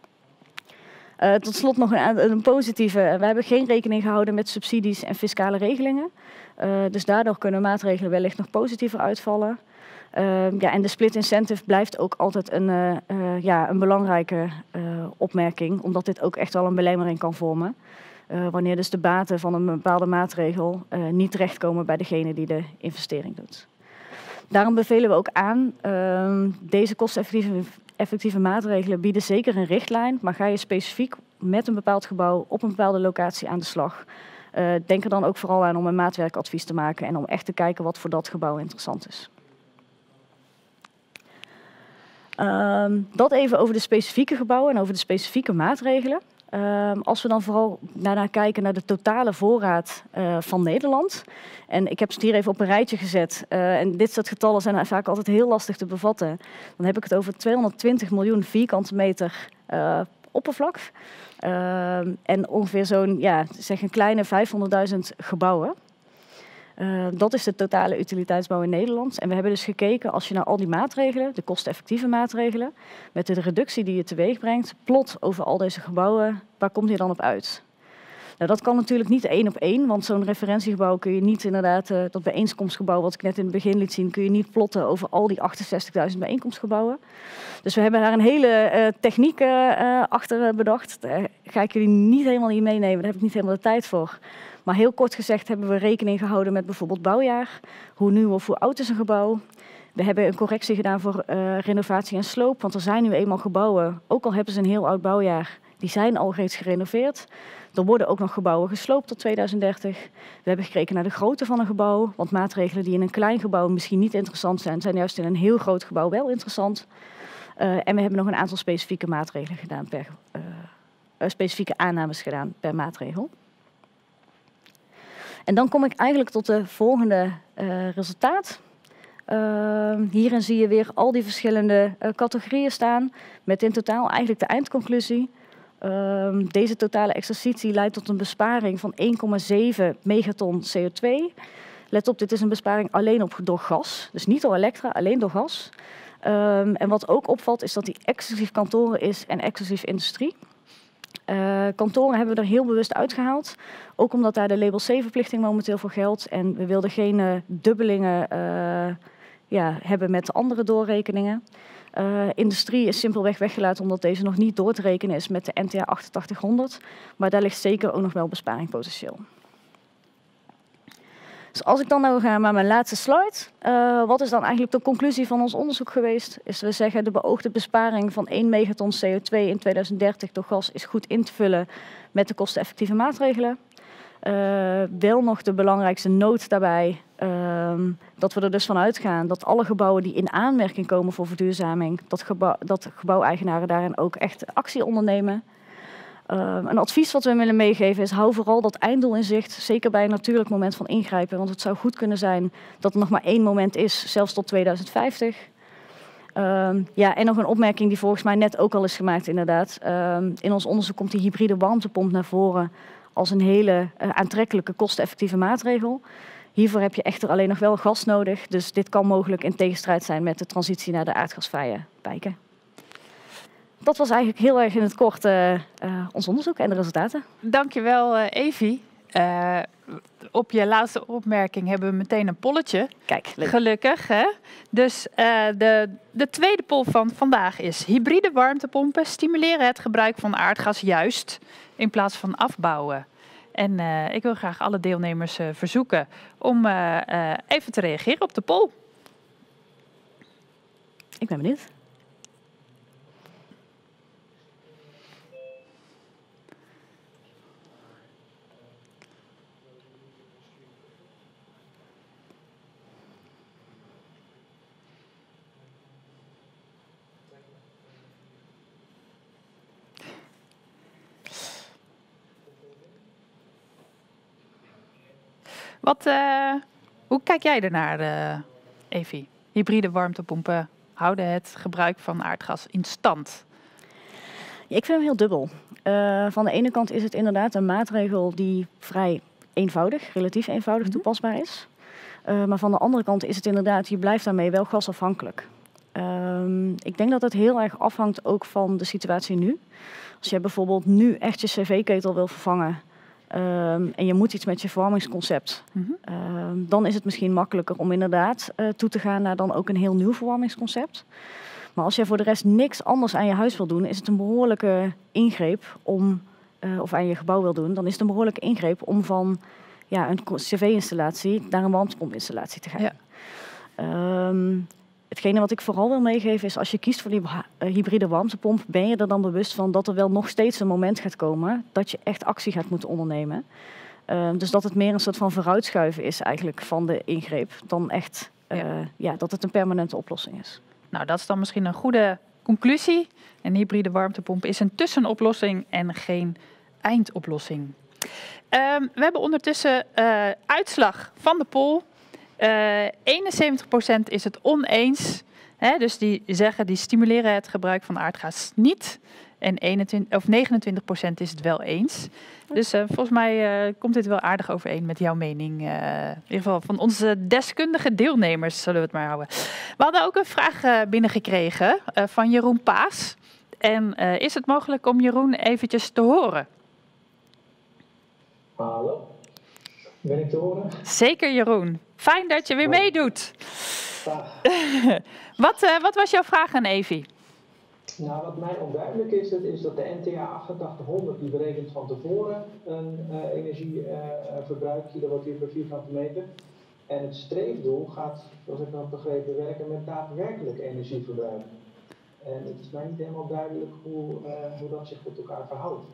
Uh, tot slot nog een, een positieve. We hebben geen rekening gehouden met subsidies en fiscale regelingen. Uh, dus daardoor kunnen maatregelen wellicht nog positiever uitvallen. Uh, ja, en de split incentive blijft ook altijd een, uh, uh, ja, een belangrijke uh, opmerking, omdat dit ook echt wel een belemmering kan vormen. Uh, wanneer dus de baten van een bepaalde maatregel uh, niet terechtkomen bij degene die de investering doet. Daarom bevelen we ook aan, uh, deze kosteneffectieve effectieve maatregelen bieden zeker een richtlijn, maar ga je specifiek met een bepaald gebouw op een bepaalde locatie aan de slag. Uh, denk er dan ook vooral aan om een maatwerkadvies te maken en om echt te kijken wat voor dat gebouw interessant is. Uh, dat even over de specifieke gebouwen en over de specifieke maatregelen. Uh, als we dan vooral daarna kijken naar de totale voorraad uh, van Nederland. En ik heb het hier even op een rijtje gezet. Uh, en dit soort getallen zijn vaak altijd heel lastig te bevatten. Dan heb ik het over tweehonderdtwintig miljoen vierkante meter uh, oppervlak. Uh, en ongeveer zo'n, ja, zeg een kleine vijfhonderdduizend gebouwen. Uh, dat is de totale utiliteitsbouw in Nederland. En we hebben dus gekeken, als je naar al die maatregelen, de kosteneffectieve maatregelen, met de reductie die je teweeg brengt, plot over al deze gebouwen, waar komt je dan op uit? Nou, dat kan natuurlijk niet één op één, want zo'n referentiegebouw kun je niet inderdaad, uh, dat bijeenkomstgebouw wat ik net in het begin liet zien, kun je niet plotten over al die achtenzestigduizend bijeenkomstgebouwen. Dus we hebben daar een hele uh, techniek uh, achter bedacht. Daar ga ik jullie niet helemaal in meenemen, daar heb ik niet helemaal de tijd voor. Maar heel kort gezegd hebben we rekening gehouden met bijvoorbeeld bouwjaar. Hoe nieuw of hoe oud is een gebouw? We hebben een correctie gedaan voor uh, renovatie en sloop. Want er zijn nu eenmaal gebouwen, ook al hebben ze een heel oud bouwjaar, die zijn al reeds gerenoveerd. Er worden ook nog gebouwen gesloopt tot tweeduizend dertig. We hebben gekeken naar de grootte van een gebouw. Want maatregelen die in een klein gebouw misschien niet interessant zijn, zijn juist in een heel groot gebouw wel interessant. Uh, en we hebben nog een aantal specifieke maatregelen gedaan per, uh, uh, specifieke aannames gedaan per maatregel. En dan kom ik eigenlijk tot de volgende uh, resultaat. Uh, hierin zie je weer al die verschillende uh, categorieën staan, met in totaal eigenlijk de eindconclusie. Uh, deze totale exercitie leidt tot een besparing van één komma zeven megaton C O twee. Let op, dit is een besparing alleen op, door gas, dus niet door elektra, alleen door gas. Um, en wat ook opvalt is dat die exclusief kantoren is en exclusief industrie. Uh, kantoren hebben we er heel bewust uitgehaald. Ook omdat daar de label C-verplichting momenteel voor geldt. En we wilden geen uh, dubbelingen uh, ja, hebben met de andere doorrekeningen. Uh, industrie is simpelweg weggelaten omdat deze nog niet door te rekenen is met de N T A achtentachtighonderd. Maar daar ligt zeker ook nog wel besparingpotentieel. Dus als ik dan nou ga naar mijn laatste slide. Uh, wat is dan eigenlijk de conclusie van ons onderzoek geweest? Is we zeggen de beoogde besparing van één megaton C O twee in tweeduizend dertig door gas is goed in te vullen met de kosteneffectieve maatregelen. Uh, wel nog de belangrijkste noot daarbij, uh, dat we er dus van uitgaan dat alle gebouwen die in aanmerking komen voor verduurzaming, dat, gebouw, dat gebouweigenaren daarin ook echt actie ondernemen. Uh, een advies wat we willen meegeven is, hou vooral dat einddoel in zicht, zeker bij een natuurlijk moment van ingrijpen. Want het zou goed kunnen zijn dat er nog maar één moment is, zelfs tot tweeduizend vijftig. Uh, ja, en nog een opmerking die volgens mij net ook al is gemaakt inderdaad. Uh, in ons onderzoek komt die hybride warmtepomp naar voren als een hele uh, aantrekkelijke kosteneffectieve maatregel. Hiervoor heb je echter alleen nog wel gas nodig, dus dit kan mogelijk in tegenstrijd zijn met de transitie naar de aardgasvrije wijken. Dat was eigenlijk heel erg in het kort uh, uh, ons onderzoek en de resultaten. Dankjewel, uh, Evie. Uh, op je laatste opmerking hebben we meteen een polletje. Kijk, leuk. Gelukkig. Hè? Dus uh, de, de tweede poll van vandaag is: hybride warmtepompen stimuleren het gebruik van aardgas juist in plaats van afbouwen. En uh, ik wil graag alle deelnemers uh, verzoeken om uh, uh, even te reageren op de poll. Ik ben benieuwd. Wat, uh, hoe kijk jij ernaar, uh, Evie? Hybride warmtepompen houden het gebruik van aardgas in stand? Ja, ik vind hem heel dubbel. Uh, van de ene kant is het inderdaad een maatregel die vrij eenvoudig, relatief eenvoudig mm-hmm. toepasbaar is. Uh, maar van de andere kant is het inderdaad, je blijft daarmee wel gasafhankelijk. Uh, ik denk dat het heel erg afhangt ook van de situatie nu. Als je bijvoorbeeld nu echt je cv-ketel wil vervangen, Um, en je moet iets met je verwarmingsconcept, mm-hmm. um, dan is het misschien makkelijker om inderdaad uh, toe te gaan naar dan ook een heel nieuw verwarmingsconcept. Maar als je voor de rest niks anders aan je huis wil doen, is het een behoorlijke ingreep om, uh, of aan je gebouw wil doen, dan is het een behoorlijke ingreep om van ja, een cv-installatie naar een warmtepompinstallatie te gaan. Ja. Um, Hetgene wat ik vooral wil meegeven is, als je kiest voor die hybride warmtepomp, ben je er dan bewust van dat er wel nog steeds een moment gaat komen dat je echt actie gaat moeten ondernemen. Uh, dus dat het meer een soort van vooruitschuiven is eigenlijk van de ingreep, dan echt uh, ja. Ja, dat het een permanente oplossing is. Nou, dat is dan misschien een goede conclusie. Een hybride warmtepomp is een tussenoplossing en geen eindoplossing. Um, we hebben ondertussen uh, uitslag van de poll. Uh, eenenzeventig procent is het oneens. Hè, dus die zeggen die stimuleren het gebruik van aardgas niet. En eenentwintig, of negenentwintig procent is het wel eens. Dus uh, volgens mij uh, komt dit wel aardig overeen met jouw mening. Uh, in ieder geval van onze deskundige deelnemers, zullen we het maar houden. We hadden ook een vraag uh, binnengekregen uh, van Jeroen Paas. En uh, is het mogelijk om Jeroen eventjes te horen? Hallo, ben ik te horen? Zeker, Jeroen. Fijn dat je weer meedoet. wat, uh, wat was jouw vraag aan Evie? Nou, wat mij onduidelijk is, dat is dat de N T A achtentachtighonderd die berekent van tevoren een uh, energieverbruik, uh, kilowattuur per vierkante meter. En het streefdoel gaat, zoals ik dat begrepen, werken met daadwerkelijk energieverbruik. En het is mij niet helemaal duidelijk hoe, uh, hoe dat zich tot elkaar verhoudt.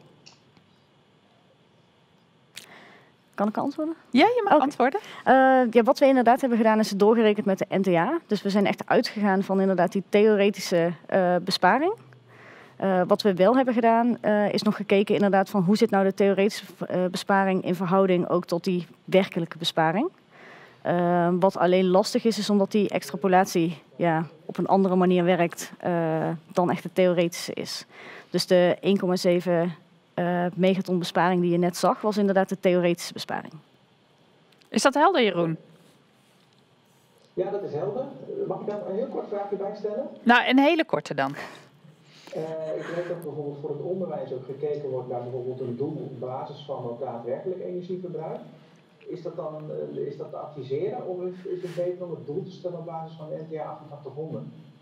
Kan ik antwoorden? Ja, je mag okay. antwoorden. Uh, ja, wat we inderdaad hebben gedaan is het doorgerekend met de N T A. Dus we zijn echt uitgegaan van inderdaad die theoretische uh, besparing. Uh, wat we wel hebben gedaan uh, is nog gekeken inderdaad van hoe zit nou de theoretische uh, besparing in verhouding ook tot die werkelijke besparing. Uh, wat alleen lastig is, is omdat die extrapolatie ja, op een andere manier werkt uh, dan echt de theoretische is. Dus de één komma zeven uh, megaton besparing die je net zag, was inderdaad de theoretische besparing. Is dat helder, Jeroen? Ja, dat is helder. Mag ik daar een heel kort vraagje bij stellen? Nou, een hele korte dan. Uh, ik weet dat bijvoorbeeld voor het onderwijs ook gekeken wordt naar bijvoorbeeld een doel op basis van het daadwerkelijk energieverbruik. Is dat dan uh, is dat te adviseren of is, is het beter om het doel te stellen op basis van de N T A achtentachtighonderd?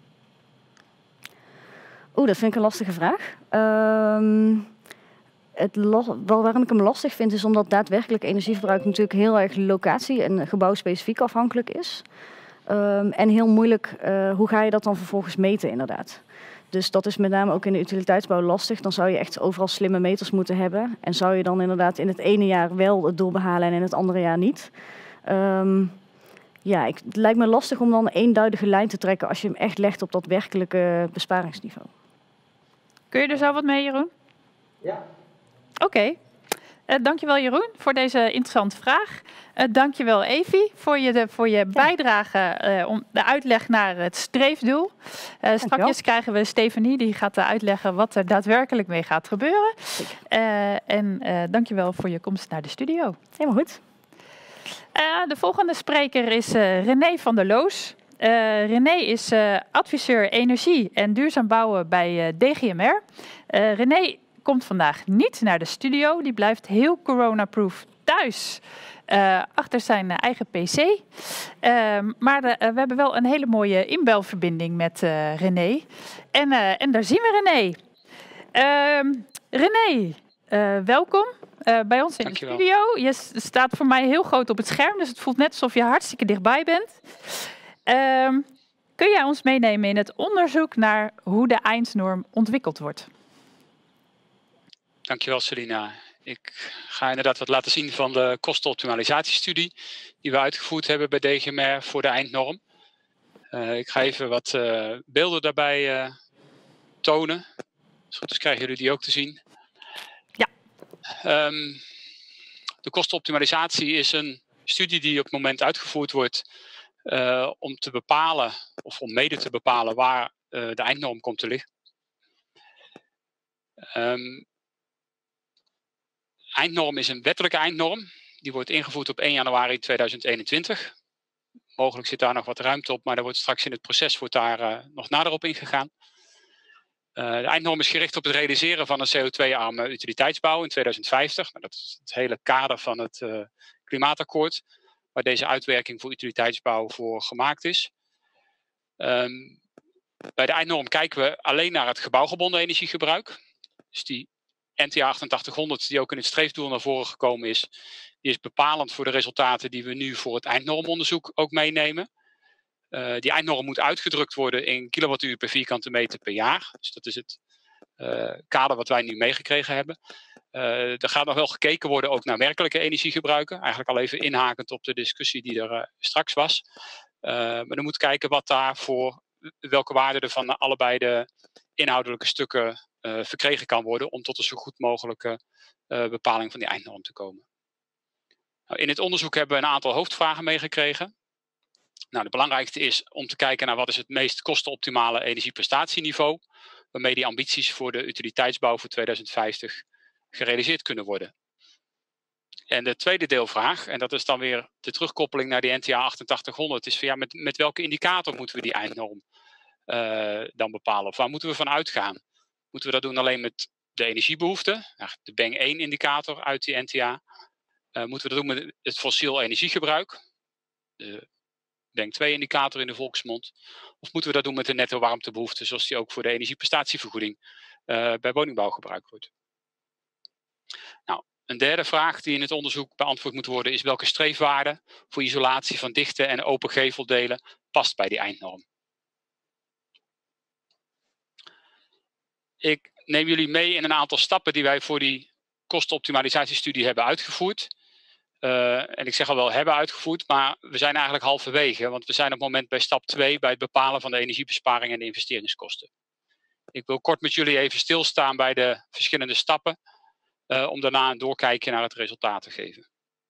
Oeh, dat vind ik een lastige vraag. Um, het wel, waarom ik hem lastig vind is omdat daadwerkelijk energieverbruik natuurlijk heel erg locatie- en gebouwspecifiek afhankelijk is. Um, en heel moeilijk, uh, hoe ga je dat dan vervolgens meten inderdaad? Dus dat is met name ook in de utiliteitsbouw lastig. Dan zou je echt overal slimme meters moeten hebben. En zou je dan inderdaad in het ene jaar wel het doel behalen en in het andere jaar niet. Um, ja, ik, het lijkt me lastig om dan een eenduidige lijn te trekken als je hem echt legt op dat werkelijke besparingsniveau. Kun je er zo wat mee, Jeroen? Ja. Oké. Okay. Uh, dankjewel Jeroen voor deze interessante vraag. Uh, dankjewel Evie voor je, de, voor je ja. bijdrage uh, om de uitleg naar het streefdoel. Uh, straks krijgen we Stefanie, die gaat uh, uitleggen wat er daadwerkelijk mee gaat gebeuren. Uh, en uh, dankjewel voor je komst naar de studio. Helemaal goed. Uh, de volgende spreker is uh, René van der Loos. Uh, René is uh, adviseur energie en duurzaam bouwen bij uh, D G M R. Uh, René komt vandaag niet naar de studio. Die blijft heel corona-proof thuis. Uh, achter zijn uh, eigen P C. Uh, maar uh, we hebben wel een hele mooie inbelverbinding met uh, René. En, uh, en daar zien we René. Uh, René, uh, welkom uh, bij ons in Dankjewel. De studio. Je staat voor mij heel groot op het scherm. Dus het voelt net alsof je hartstikke dichtbij bent. Uh, kun jij ons meenemen in het onderzoek naar hoe de eindnorm ontwikkeld wordt? Dankjewel Selina. Ik ga inderdaad wat laten zien van de kostenoptimalisatiestudie die we uitgevoerd hebben bij D G M R voor de eindnorm. Uh, ik ga even wat uh, beelden daarbij uh, tonen. Als goed is krijgen jullie die ook te zien. Ja. Um, de kostenoptimalisatie is een studie die op het moment uitgevoerd wordt uh, om te bepalen, of om mede te bepalen waar uh, de eindnorm komt te liggen. Um, Eindnorm is een wettelijke eindnorm. Die wordt ingevoerd op één januari tweeduizend eenentwintig. Mogelijk zit daar nog wat ruimte op, maar daar wordt straks in het proces wordt daar uh, nog nader op ingegaan. Uh, de eindnorm is gericht op het realiseren van een C O twee arme utiliteitsbouw in tweeduizend vijftig. Nou, dat is het hele kader van het uh, klimaatakkoord, waar deze uitwerking voor utiliteitsbouw voor gemaakt is. Um, bij de eindnorm kijken we alleen naar het gebouwgebonden energiegebruik. Dus die N T A achtentachtighonderd, die ook in het streefdoel naar voren gekomen is, die is bepalend voor de resultaten die we nu voor het eindnormonderzoek ook meenemen. Uh, die eindnorm moet uitgedrukt worden in kilowattuur per vierkante meter per jaar. Dus dat is het uh, kader wat wij nu meegekregen hebben. Uh, er gaat nog wel gekeken worden ook naar werkelijke energiegebruiken. Eigenlijk al even inhakend op de discussie die er uh, straks was. Uh, maar dan moet kijken wat daarvoor, welke waarde er van allebei de inhoudelijke stukken Uh, verkregen kan worden om tot een zo goed mogelijke uh, bepaling van die eindnorm te komen. Nou, in het onderzoek hebben we een aantal hoofdvragen meegekregen. Nou, de belangrijkste is om te kijken naar wat is het meest kostenoptimale energieprestatieniveau, waarmee die ambities voor de utiliteitsbouw voor tweeduizend vijftig gerealiseerd kunnen worden. En de tweede deelvraag, en dat is dan weer de terugkoppeling naar die N T A achtentachtighonderd, is van ja, met, met welke indicator moeten we die eindnorm uh, dan bepalen? Of waar moeten we van uitgaan? Moeten we dat doen alleen met de energiebehoefte, de B E N één indicator uit die N T A? Uh, moeten we dat doen met het fossiel energiegebruik, de B E N twee indicator in de volksmond? Of moeten we dat doen met de netto warmtebehoefte, zoals die ook voor de energieprestatievergoeding uh, bij woningbouw gebruikt wordt? Nou, Een derde vraag die in het onderzoek beantwoord moet worden is welke streefwaarde voor isolatie van dichte en open geveldelen past bij die eindnorm. Ik neem jullie mee in een aantal stappen die wij voor die kostenoptimalisatiestudie hebben uitgevoerd. Uh, en ik zeg al wel hebben uitgevoerd, maar we zijn eigenlijk halverwege. Want we zijn op het moment bij stap twee bij het bepalen van de energiebesparing en de investeringskosten. Ik wil kort met jullie even stilstaan bij de verschillende stappen. Uh, om daarna een doorkijkje naar het resultaat te geven.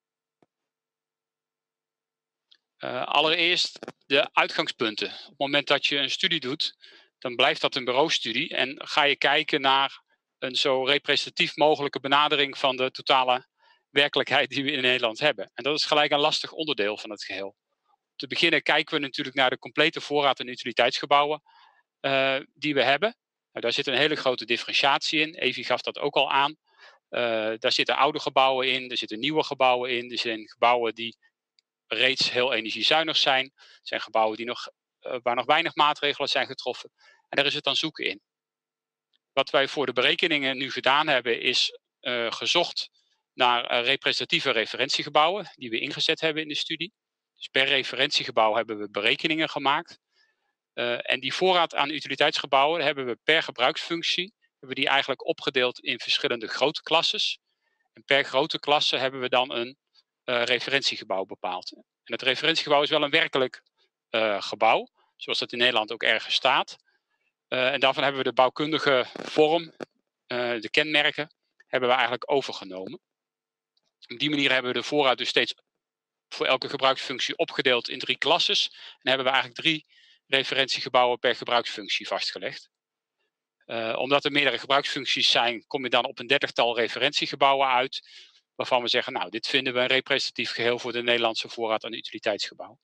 Uh, allereerst de uitgangspunten. Op het moment dat je een studie doet, dan blijft dat een bureaustudie. En ga je kijken naar een zo representatief mogelijke benadering van de totale werkelijkheid die we in Nederland hebben. En dat is gelijk een lastig onderdeel van het geheel. Om te beginnen kijken we natuurlijk naar de complete voorraad en utiliteitsgebouwen uh, die we hebben. Nou, daar zit een hele grote differentiatie in. Evi gaf dat ook al aan. Uh, daar zitten oude gebouwen in, er zitten nieuwe gebouwen in. Er zijn gebouwen die reeds heel energiezuinig zijn. Er zijn gebouwen die nog, uh, waar nog weinig maatregelen zijn getroffen. En daar is het dan zoeken in. Wat wij voor de berekeningen nu gedaan hebben is uh, gezocht naar uh, representatieve referentiegebouwen die we ingezet hebben in de studie. Dus per referentiegebouw hebben we berekeningen gemaakt. Uh, en die voorraad aan utiliteitsgebouwen hebben we per gebruiksfunctie hebben we die eigenlijk opgedeeld in verschillende grote klasses. En per grote klasse hebben we dan een uh, referentiegebouw bepaald. En het referentiegebouw is wel een werkelijk uh, gebouw, zoals dat in Nederland ook ergens staat. Uh, en daarvan hebben we de bouwkundige vorm, uh, de kenmerken, hebben we eigenlijk overgenomen. Op die manier hebben we de voorraad dus steeds voor elke gebruiksfunctie opgedeeld in drie klasses. En hebben we eigenlijk drie referentiegebouwen per gebruiksfunctie vastgelegd. Uh, omdat er meerdere gebruiksfuncties zijn, kom je dan op een dertigtal referentiegebouwen uit. Waarvan we zeggen, nou, dit vinden we een representatief geheel voor de Nederlandse voorraad aan utiliteitsgebouw.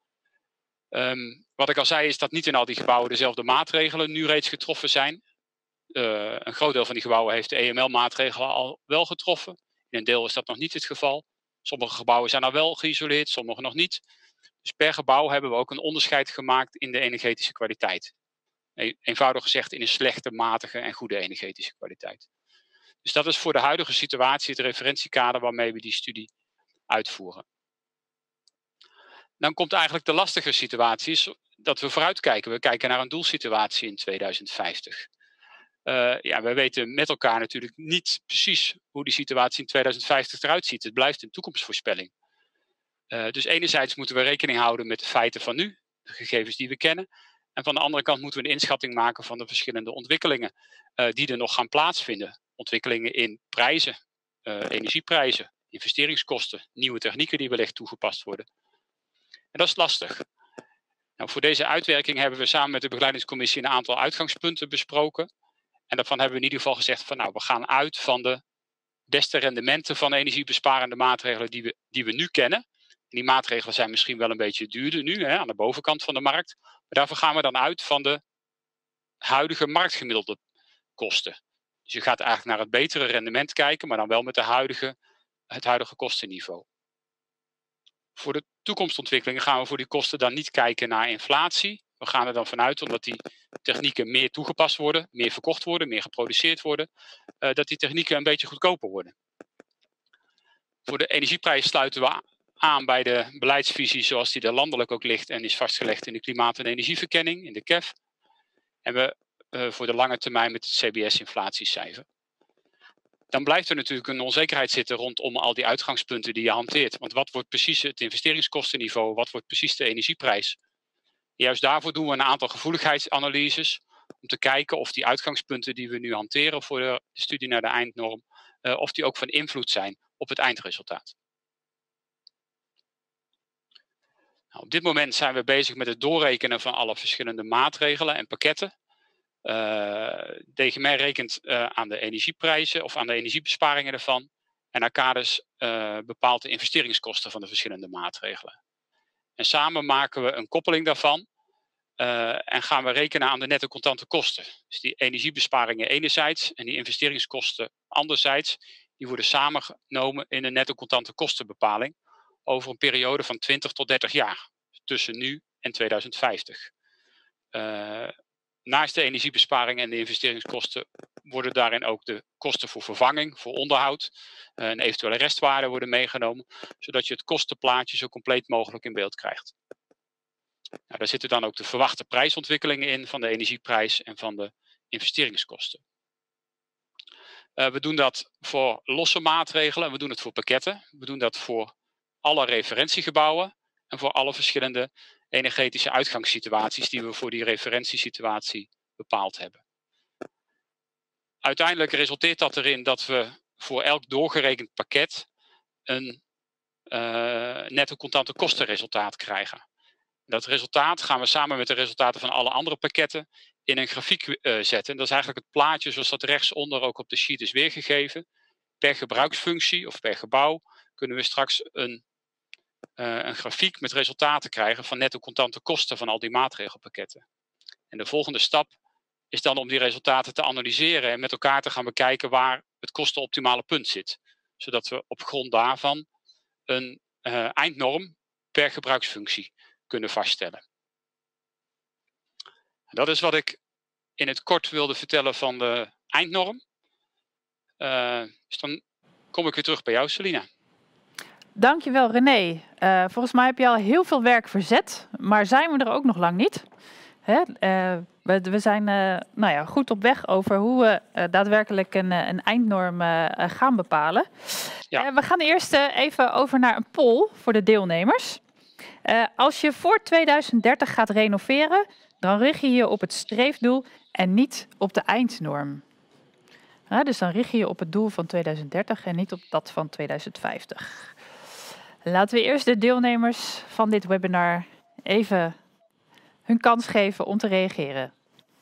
Um, wat ik al zei is dat niet in al die gebouwen dezelfde maatregelen nu reeds getroffen zijn. Uh, een groot deel van die gebouwen heeft de E M L-maatregelen al wel getroffen. In een deel is dat nog niet het geval. Sommige gebouwen zijn al wel geïsoleerd, sommige nog niet. Dus per gebouw hebben we ook een onderscheid gemaakt in de energetische kwaliteit. Eenvoudig gezegd in een slechte, matige en goede energetische kwaliteit. Dus dat is voor de huidige situatie het referentiekader waarmee we die studie uitvoeren. Dan komt eigenlijk de lastige situatie, dat we vooruitkijken. We kijken naar een doelsituatie in tweeduizend vijftig. Uh, ja, we weten met elkaar natuurlijk niet precies hoe die situatie in tweeduizend vijftig eruit ziet. Het blijft een toekomstvoorspelling. Uh, dus enerzijds moeten we rekening houden met de feiten van nu, de gegevens die we kennen. En van de andere kant moeten we een inschatting maken van de verschillende ontwikkelingen uh, die er nog gaan plaatsvinden. Ontwikkelingen in prijzen, uh, energieprijzen, investeringskosten, nieuwe technieken die wellicht toegepast worden. En dat is lastig. Nou, voor deze uitwerking hebben we samen met de begeleidingscommissie een aantal uitgangspunten besproken. En daarvan hebben we in ieder geval gezegd van nou, we gaan uit van de beste rendementen van energiebesparende maatregelen die we, die we nu kennen. En die maatregelen zijn misschien wel een beetje duurder nu, hè, aan de bovenkant van de markt. Maar daarvoor gaan we dan uit van de huidige marktgemiddelde kosten. Dus je gaat eigenlijk naar het betere rendement kijken, maar dan wel met de huidige, het huidige kostenniveau. Voor de toekomstontwikkelingen gaan we voor die kosten dan niet kijken naar inflatie. We gaan er dan vanuit, omdat die technieken meer toegepast worden, meer verkocht worden, meer geproduceerd worden, uh, dat die technieken een beetje goedkoper worden. Voor de energieprijs sluiten we aan bij de beleidsvisie zoals die er landelijk ook ligt en is vastgelegd in de klimaat- en energieverkenning, in de K E F. En we uh, voor de lange termijn met het C B S-inflatiecijfer. Dan blijft er natuurlijk een onzekerheid zitten rondom al die uitgangspunten die je hanteert. Want wat wordt precies het investeringskostenniveau? Wat wordt precies de energieprijs? Juist daarvoor doen we een aantal gevoeligheidsanalyses om te kijken of die uitgangspunten die we nu hanteren voor de studie naar de eindnorm, uh, of die ook van invloed zijn op het eindresultaat. Nou, op dit moment zijn we bezig met het doorrekenen van alle verschillende maatregelen en pakketten. Uh, D G M R rekent uh, aan de energieprijzen of aan de energiebesparingen ervan. En Arcadis uh, bepaalt de investeringskosten van de verschillende maatregelen. En samen maken we een koppeling daarvan uh, en gaan we rekenen aan de netto contante kosten. Dus die energiebesparingen enerzijds en die investeringskosten anderzijds, die worden samengenomen in een netto contante kostenbepaling over een periode van twintig tot dertig jaar, tussen nu en tweeduizend vijftig. Uh, naast de energiebesparing en de investeringskosten worden daarin ook de kosten voor vervanging, voor onderhoud uh, en eventuele restwaarden worden meegenomen, zodat je het kostenplaatje zo compleet mogelijk in beeld krijgt. Nou, daar zitten dan ook de verwachte prijsontwikkelingen in van de energieprijs en van de investeringskosten. Uh, we doen dat voor losse maatregelen en we doen het voor pakketten. We doen dat voor alle referentiegebouwen en voor alle verschillende energetische uitgangssituaties die we voor die referentiesituatie bepaald hebben. Uiteindelijk resulteert dat erin dat we voor elk doorgerekend pakket een uh, netto contante kostenresultaat krijgen. Dat resultaat gaan we samen met de resultaten van alle andere pakketten in een grafiek uh, zetten. En dat is eigenlijk het plaatje zoals dat rechtsonder ook op de sheet is weergegeven. Per gebruiksfunctie of per gebouw kunnen we straks een, uh, een grafiek met resultaten krijgen van netto contante kosten van al die maatregelpakketten. En de volgende stap is dan om die resultaten te analyseren en met elkaar te gaan bekijken waar het kostenoptimale punt zit. Zodat we op grond daarvan een uh, eindnorm per gebruiksfunctie kunnen vaststellen. Dat is wat ik in het kort wilde vertellen van de eindnorm. Uh, dus dan kom ik weer terug bij jou, Celina. Dankjewel, René. Uh, volgens mij heb je al heel veel werk verzet, maar zijn we er ook nog lang niet. Hè? Uh, we, we zijn uh, nou ja, goed op weg over hoe we uh, daadwerkelijk een, een eindnorm uh, gaan bepalen. Ja. Uh, we gaan eerst uh, even over naar een poll voor de deelnemers. Uh, als je voor tweeduizend dertig gaat renoveren, dan richt je je op het streefdoel en niet op de eindnorm. Ja, dus dan richt je je op het doel van tweeduizend dertig en niet op dat van tweeduizend vijftig. Laten we eerst de deelnemers van dit webinar even hun kans geven om te reageren.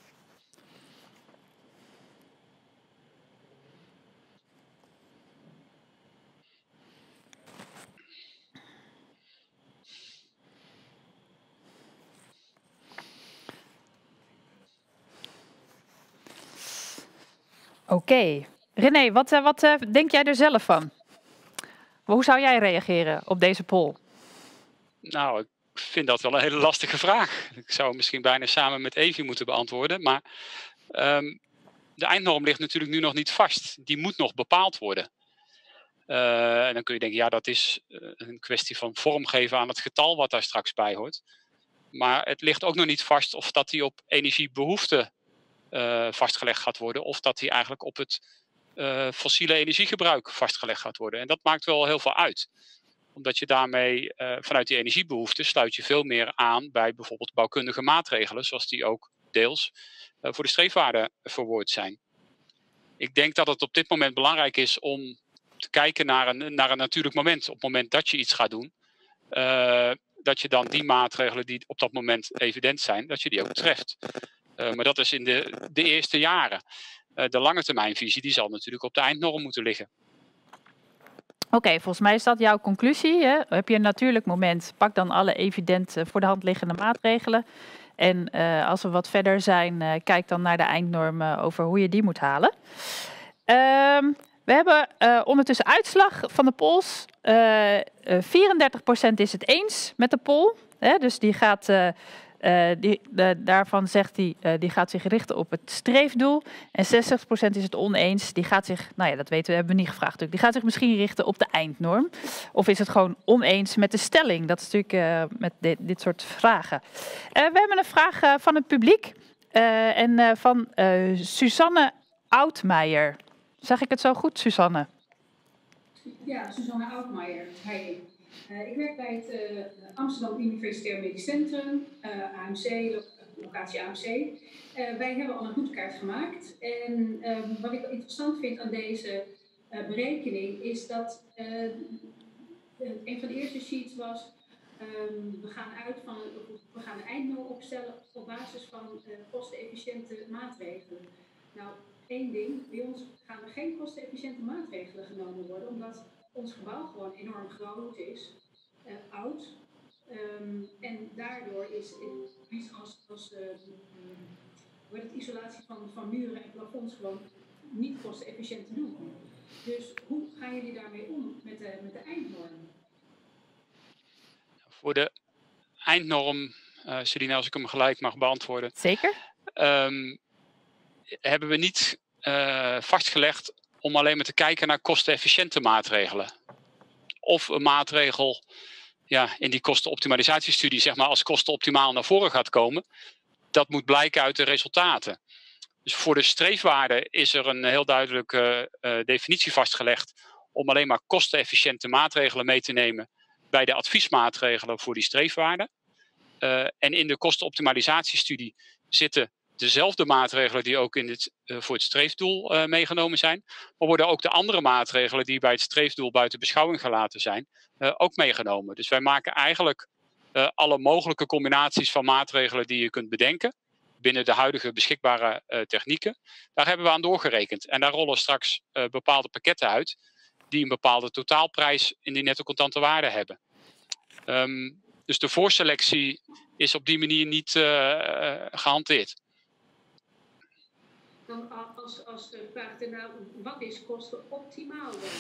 Oké. Okay. René, wat, wat uh, denk jij er zelf van? Hoe zou jij reageren op deze poll? Nou, ik vind dat wel een hele lastige vraag. Ik zou misschien bijna samen met Evie moeten beantwoorden. Maar um, de eindnorm ligt natuurlijk nu nog niet vast. Die moet nog bepaald worden. Uh, en dan kun je denken, ja, dat is een kwestie van vormgeven aan het getal wat daar straks bij hoort. Maar het ligt ook nog niet vast of dat die op energiebehoefte uh, vastgelegd gaat worden. Of dat die eigenlijk op het uh, fossiele energiegebruik vastgelegd gaat worden. En dat maakt wel heel veel uit. Omdat je daarmee uh, vanuit die energiebehoeften sluit je veel meer aan bij bijvoorbeeld bouwkundige maatregelen. Zoals die ook deels uh, voor de streefwaarden verwoord zijn. Ik denk dat het op dit moment belangrijk is om te kijken naar een, naar een natuurlijk moment. Op het moment dat je iets gaat doen. Uh, dat je dan die maatregelen die op dat moment evident zijn, dat je die ook treft. Uh, maar dat is in de, de eerste jaren. Uh, de lange termijnvisie die zal natuurlijk op de eindnorm moeten liggen. Oké, okay, volgens mij is dat jouw conclusie. Hè? Heb je een natuurlijk moment, pak dan alle evident uh, voor de hand liggende maatregelen. En uh, als we wat verder zijn, uh, kijk dan naar de eindnorm uh, over hoe je die moet halen. Uh, we hebben uh, ondertussen uitslag van de polls. Uh, uh, vierendertig procent is het eens met de poll. Hè? Dus die gaat... Uh, Uh, die, uh, daarvan zegt hij, uh, die gaat zich richten op het streefdoel. En zestig procent is het oneens. Die gaat zich, nou ja, dat weten we, hebben we niet gevraagd natuurlijk. Die gaat zich misschien richten op de eindnorm. Of is het gewoon oneens met de stelling? Dat is natuurlijk uh, met dit, dit soort vragen. Uh, we hebben een vraag uh, van het publiek. Uh, en uh, van uh, Suzanne Oudmeijer. Zeg ik het zo goed, Suzanne? Ja, Suzanne Oudmeijer. Hi. Uh, ik werk bij het uh, Amsterdam Universitair Medisch Centrum, uh, A M C, lo locatie A M C. Uh, wij hebben al een routekaart gemaakt. En um, wat ik wel interessant vind aan deze uh, berekening is dat uh, een van de eerste sheets was, um, we gaan uit van, we gaan een eindnorm opstellen op basis van uh, kostenefficiënte maatregelen. Nou, één ding, bij ons gaan er geen kostenefficiënte maatregelen genomen worden, omdat ons gebouw gewoon enorm groot is, uh, oud. Um, en daardoor is, is als, als uh, wordt het isolatie van, van muren en plafonds gewoon niet kostenefficiënt te doen. Dus hoe gaan jullie daarmee om met de, met de eindnorm? Voor de eindnorm, uh, Celina, als ik hem gelijk mag beantwoorden. Zeker. um, hebben we niet uh, vastgelegd om alleen maar te kijken naar kostenefficiënte maatregelen. Of een maatregel ja, in die kostenoptimalisatiestudie zeg maar, als kostenoptimaal naar voren gaat komen. Dat moet blijken uit de resultaten. Dus voor de streefwaarde is er een heel duidelijke uh, definitie vastgelegd om alleen maar kostenefficiënte maatregelen mee te nemen bij de adviesmaatregelen voor die streefwaarde. Uh, en in de kostenoptimalisatiestudie zitten dezelfde maatregelen die ook in het, uh, voor het streefdoel uh, meegenomen zijn. Maar worden ook de andere maatregelen die bij het streefdoel buiten beschouwing gelaten zijn, uh, ook meegenomen. Dus wij maken eigenlijk uh, alle mogelijke combinaties van maatregelen die je kunt bedenken binnen de huidige beschikbare uh, technieken. Daar hebben we aan doorgerekend. En daar rollen straks uh, bepaalde pakketten uit die een bepaalde totaalprijs in die netto contante waarde hebben. Um, dus de voorselectie is op die manier niet uh, uh, gehanteerd. Dan als, als de vraag ernaar, wat is kostenoptimaal dan?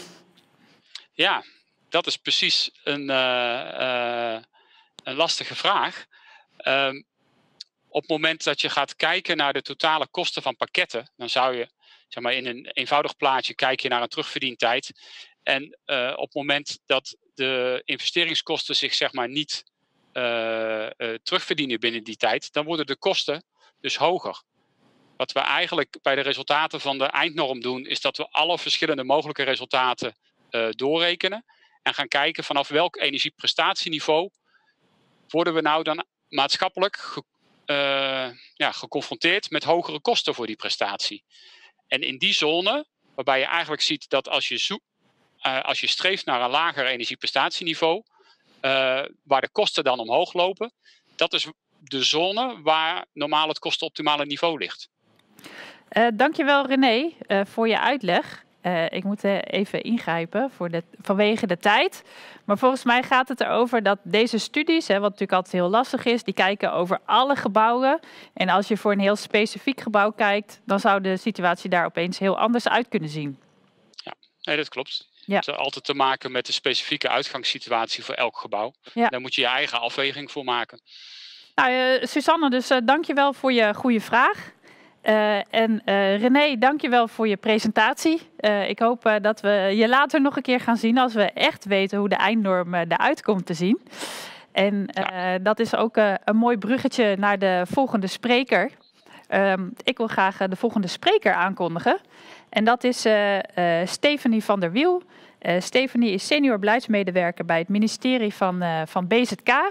Ja, dat is precies een, uh, uh, een lastige vraag. Um, op het moment dat je gaat kijken naar de totale kosten van pakketten, dan zou je zeg maar, in een eenvoudig plaatje kijk je naar een terugverdientijd. En uh, op het moment dat de investeringskosten zich zeg maar, niet uh, uh, terugverdienen binnen die tijd, dan worden de kosten dus hoger. Wat we eigenlijk bij de resultaten van de eindnorm doen, is dat we alle verschillende mogelijke resultaten uh, doorrekenen. En gaan kijken vanaf welk energieprestatieniveau worden we nou dan maatschappelijk ge, uh, ja, geconfronteerd met hogere kosten voor die prestatie. En in die zone, waarbij je eigenlijk ziet dat als je, zoekt, uh, als je streeft naar een lager energieprestatieniveau, uh, waar de kosten dan omhoog lopen, dat is de zone waar normaal het kostenoptimale niveau ligt. Uh, dankjewel René uh, voor je uitleg. Uh, ik moet uh, even ingrijpen voor de, vanwege de tijd. Maar volgens mij gaat het erover dat deze studies, hè, wat natuurlijk altijd heel lastig is, die kijken over alle gebouwen. En als je voor een heel specifiek gebouw kijkt, dan zou de situatie daar opeens heel anders uit kunnen zien. Ja, nee, dat klopt. Ja. Het heeft altijd te maken met de specifieke uitgangssituatie voor elk gebouw. Ja. Daar moet je je eigen afweging voor maken. Nou, uh, Susanne, dus uh, dankjewel voor je goede vraag. Uh, en uh, René, dankjewel voor je presentatie. Uh, ik hoop uh, dat we je later nog een keer gaan zien als we echt weten hoe de eindnorm uh, eruit komt te zien. En uh, ja. dat is ook uh, een mooi bruggetje naar de volgende spreker. Um, ik wil graag uh, de volgende spreker aankondigen. En dat is uh, uh, Stephanie van der Wiel. Uh, Stephanie is senior beleidsmedewerker bij het ministerie van, uh, van B Z K.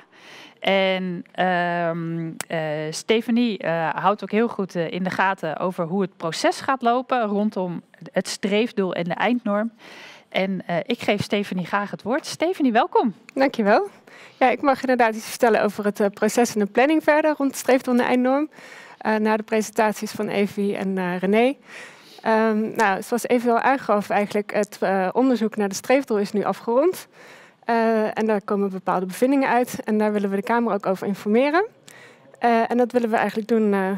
En um, uh, Stephanie uh, houdt ook heel goed uh, in de gaten over hoe het proces gaat lopen rondom het streefdoel en de eindnorm. En uh, ik geef Stephanie graag het woord. Stephanie, welkom. Dankjewel. Ja, ik mag inderdaad iets vertellen over het uh, proces en de planning verder rond het streefdoel en de eindnorm. Uh, na de presentaties van Evie en uh, René. Um, nou, zoals Evie al aangaf, eigenlijk het uh, onderzoek naar de streefdoel is nu afgerond. Uh, en daar komen bepaalde bevindingen uit. En daar willen we de Kamer ook over informeren. Uh, en dat willen we eigenlijk doen uh,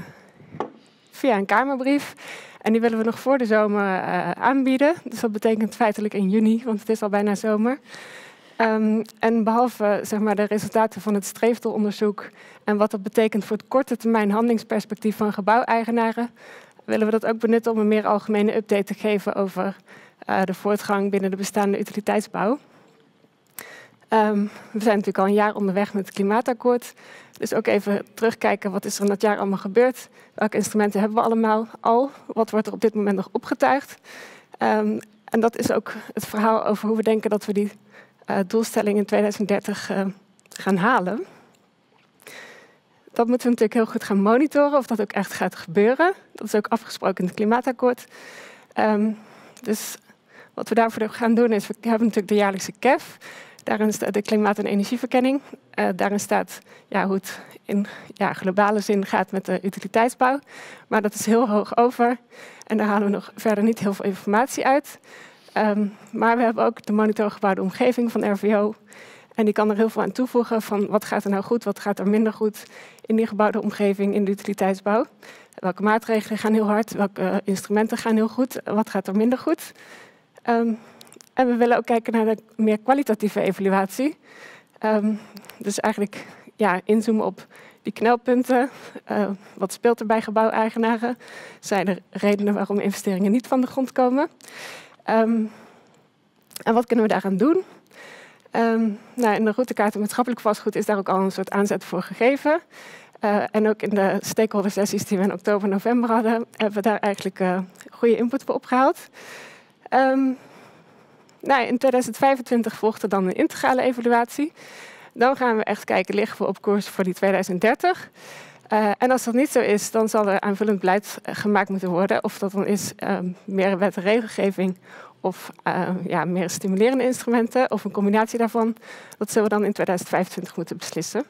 via een Kamerbrief. En die willen we nog voor de zomer uh, aanbieden. Dus dat betekent feitelijk in juni, want het is al bijna zomer. Um, en behalve zeg maar, de resultaten van het streefdoelonderzoek en wat dat betekent voor het korte termijn handelingsperspectief van gebouweigenaren, willen we dat ook benutten om een meer algemene update te geven over uh, de voortgang binnen de bestaande utiliteitsbouw. Um, we zijn natuurlijk al een jaar onderweg met het klimaatakkoord. Dus ook even terugkijken, wat is er in dat jaar allemaal gebeurd? Welke instrumenten hebben we allemaal al? Wat wordt er op dit moment nog opgetuigd? Um, en dat is ook het verhaal over hoe we denken dat we die uh, doelstelling in tweeduizend dertig uh, gaan halen. Dat moeten we natuurlijk heel goed gaan monitoren of dat ook echt gaat gebeuren. Dat is ook afgesproken in het klimaatakkoord. Um, dus wat we daarvoor gaan doen is, we hebben natuurlijk de jaarlijkse C E F. Daarin staat de klimaat- en energieverkenning. Uh, daarin staat ja, hoe het in ja, globale zin gaat met de utiliteitsbouw. Maar dat is heel hoog over. En daar halen we nog verder niet heel veel informatie uit. Um, maar we hebben ook de monitorgebouwde omgeving van R V O. En die kan er heel veel aan toevoegen van wat gaat er nou goed, wat gaat er minder goed in die gebouwde omgeving, in de utiliteitsbouw. Welke maatregelen gaan heel hard, welke uh, instrumenten gaan heel goed, wat gaat er minder goed. Um, En we willen ook kijken naar de meer kwalitatieve evaluatie. Um, dus eigenlijk ja, inzoomen op die knelpunten, uh, wat speelt er bij gebouweigenaren? Zijn er redenen waarom investeringen niet van de grond komen? Um, en wat kunnen we daaraan doen? Um, nou, in de routekaart maatschappelijk vastgoed is daar ook al een soort aanzet voor gegeven. Uh, en ook in de stakeholder sessies die we in oktober, november hadden, hebben we daar eigenlijk uh, goede input voor opgehaald. Um, nou, in tweeduizend vijfentwintig volgt er dan een integrale evaluatie. Dan gaan we echt kijken, liggen we op koers voor die tweeduizend dertig? Uh, en als dat niet zo is, dan zal er aanvullend beleid gemaakt moeten worden. Of dat dan is um, meer wet en regelgeving of uh, ja, meer stimulerende instrumenten of een combinatie daarvan. Dat zullen we dan in tweeduizend vijfentwintig moeten beslissen.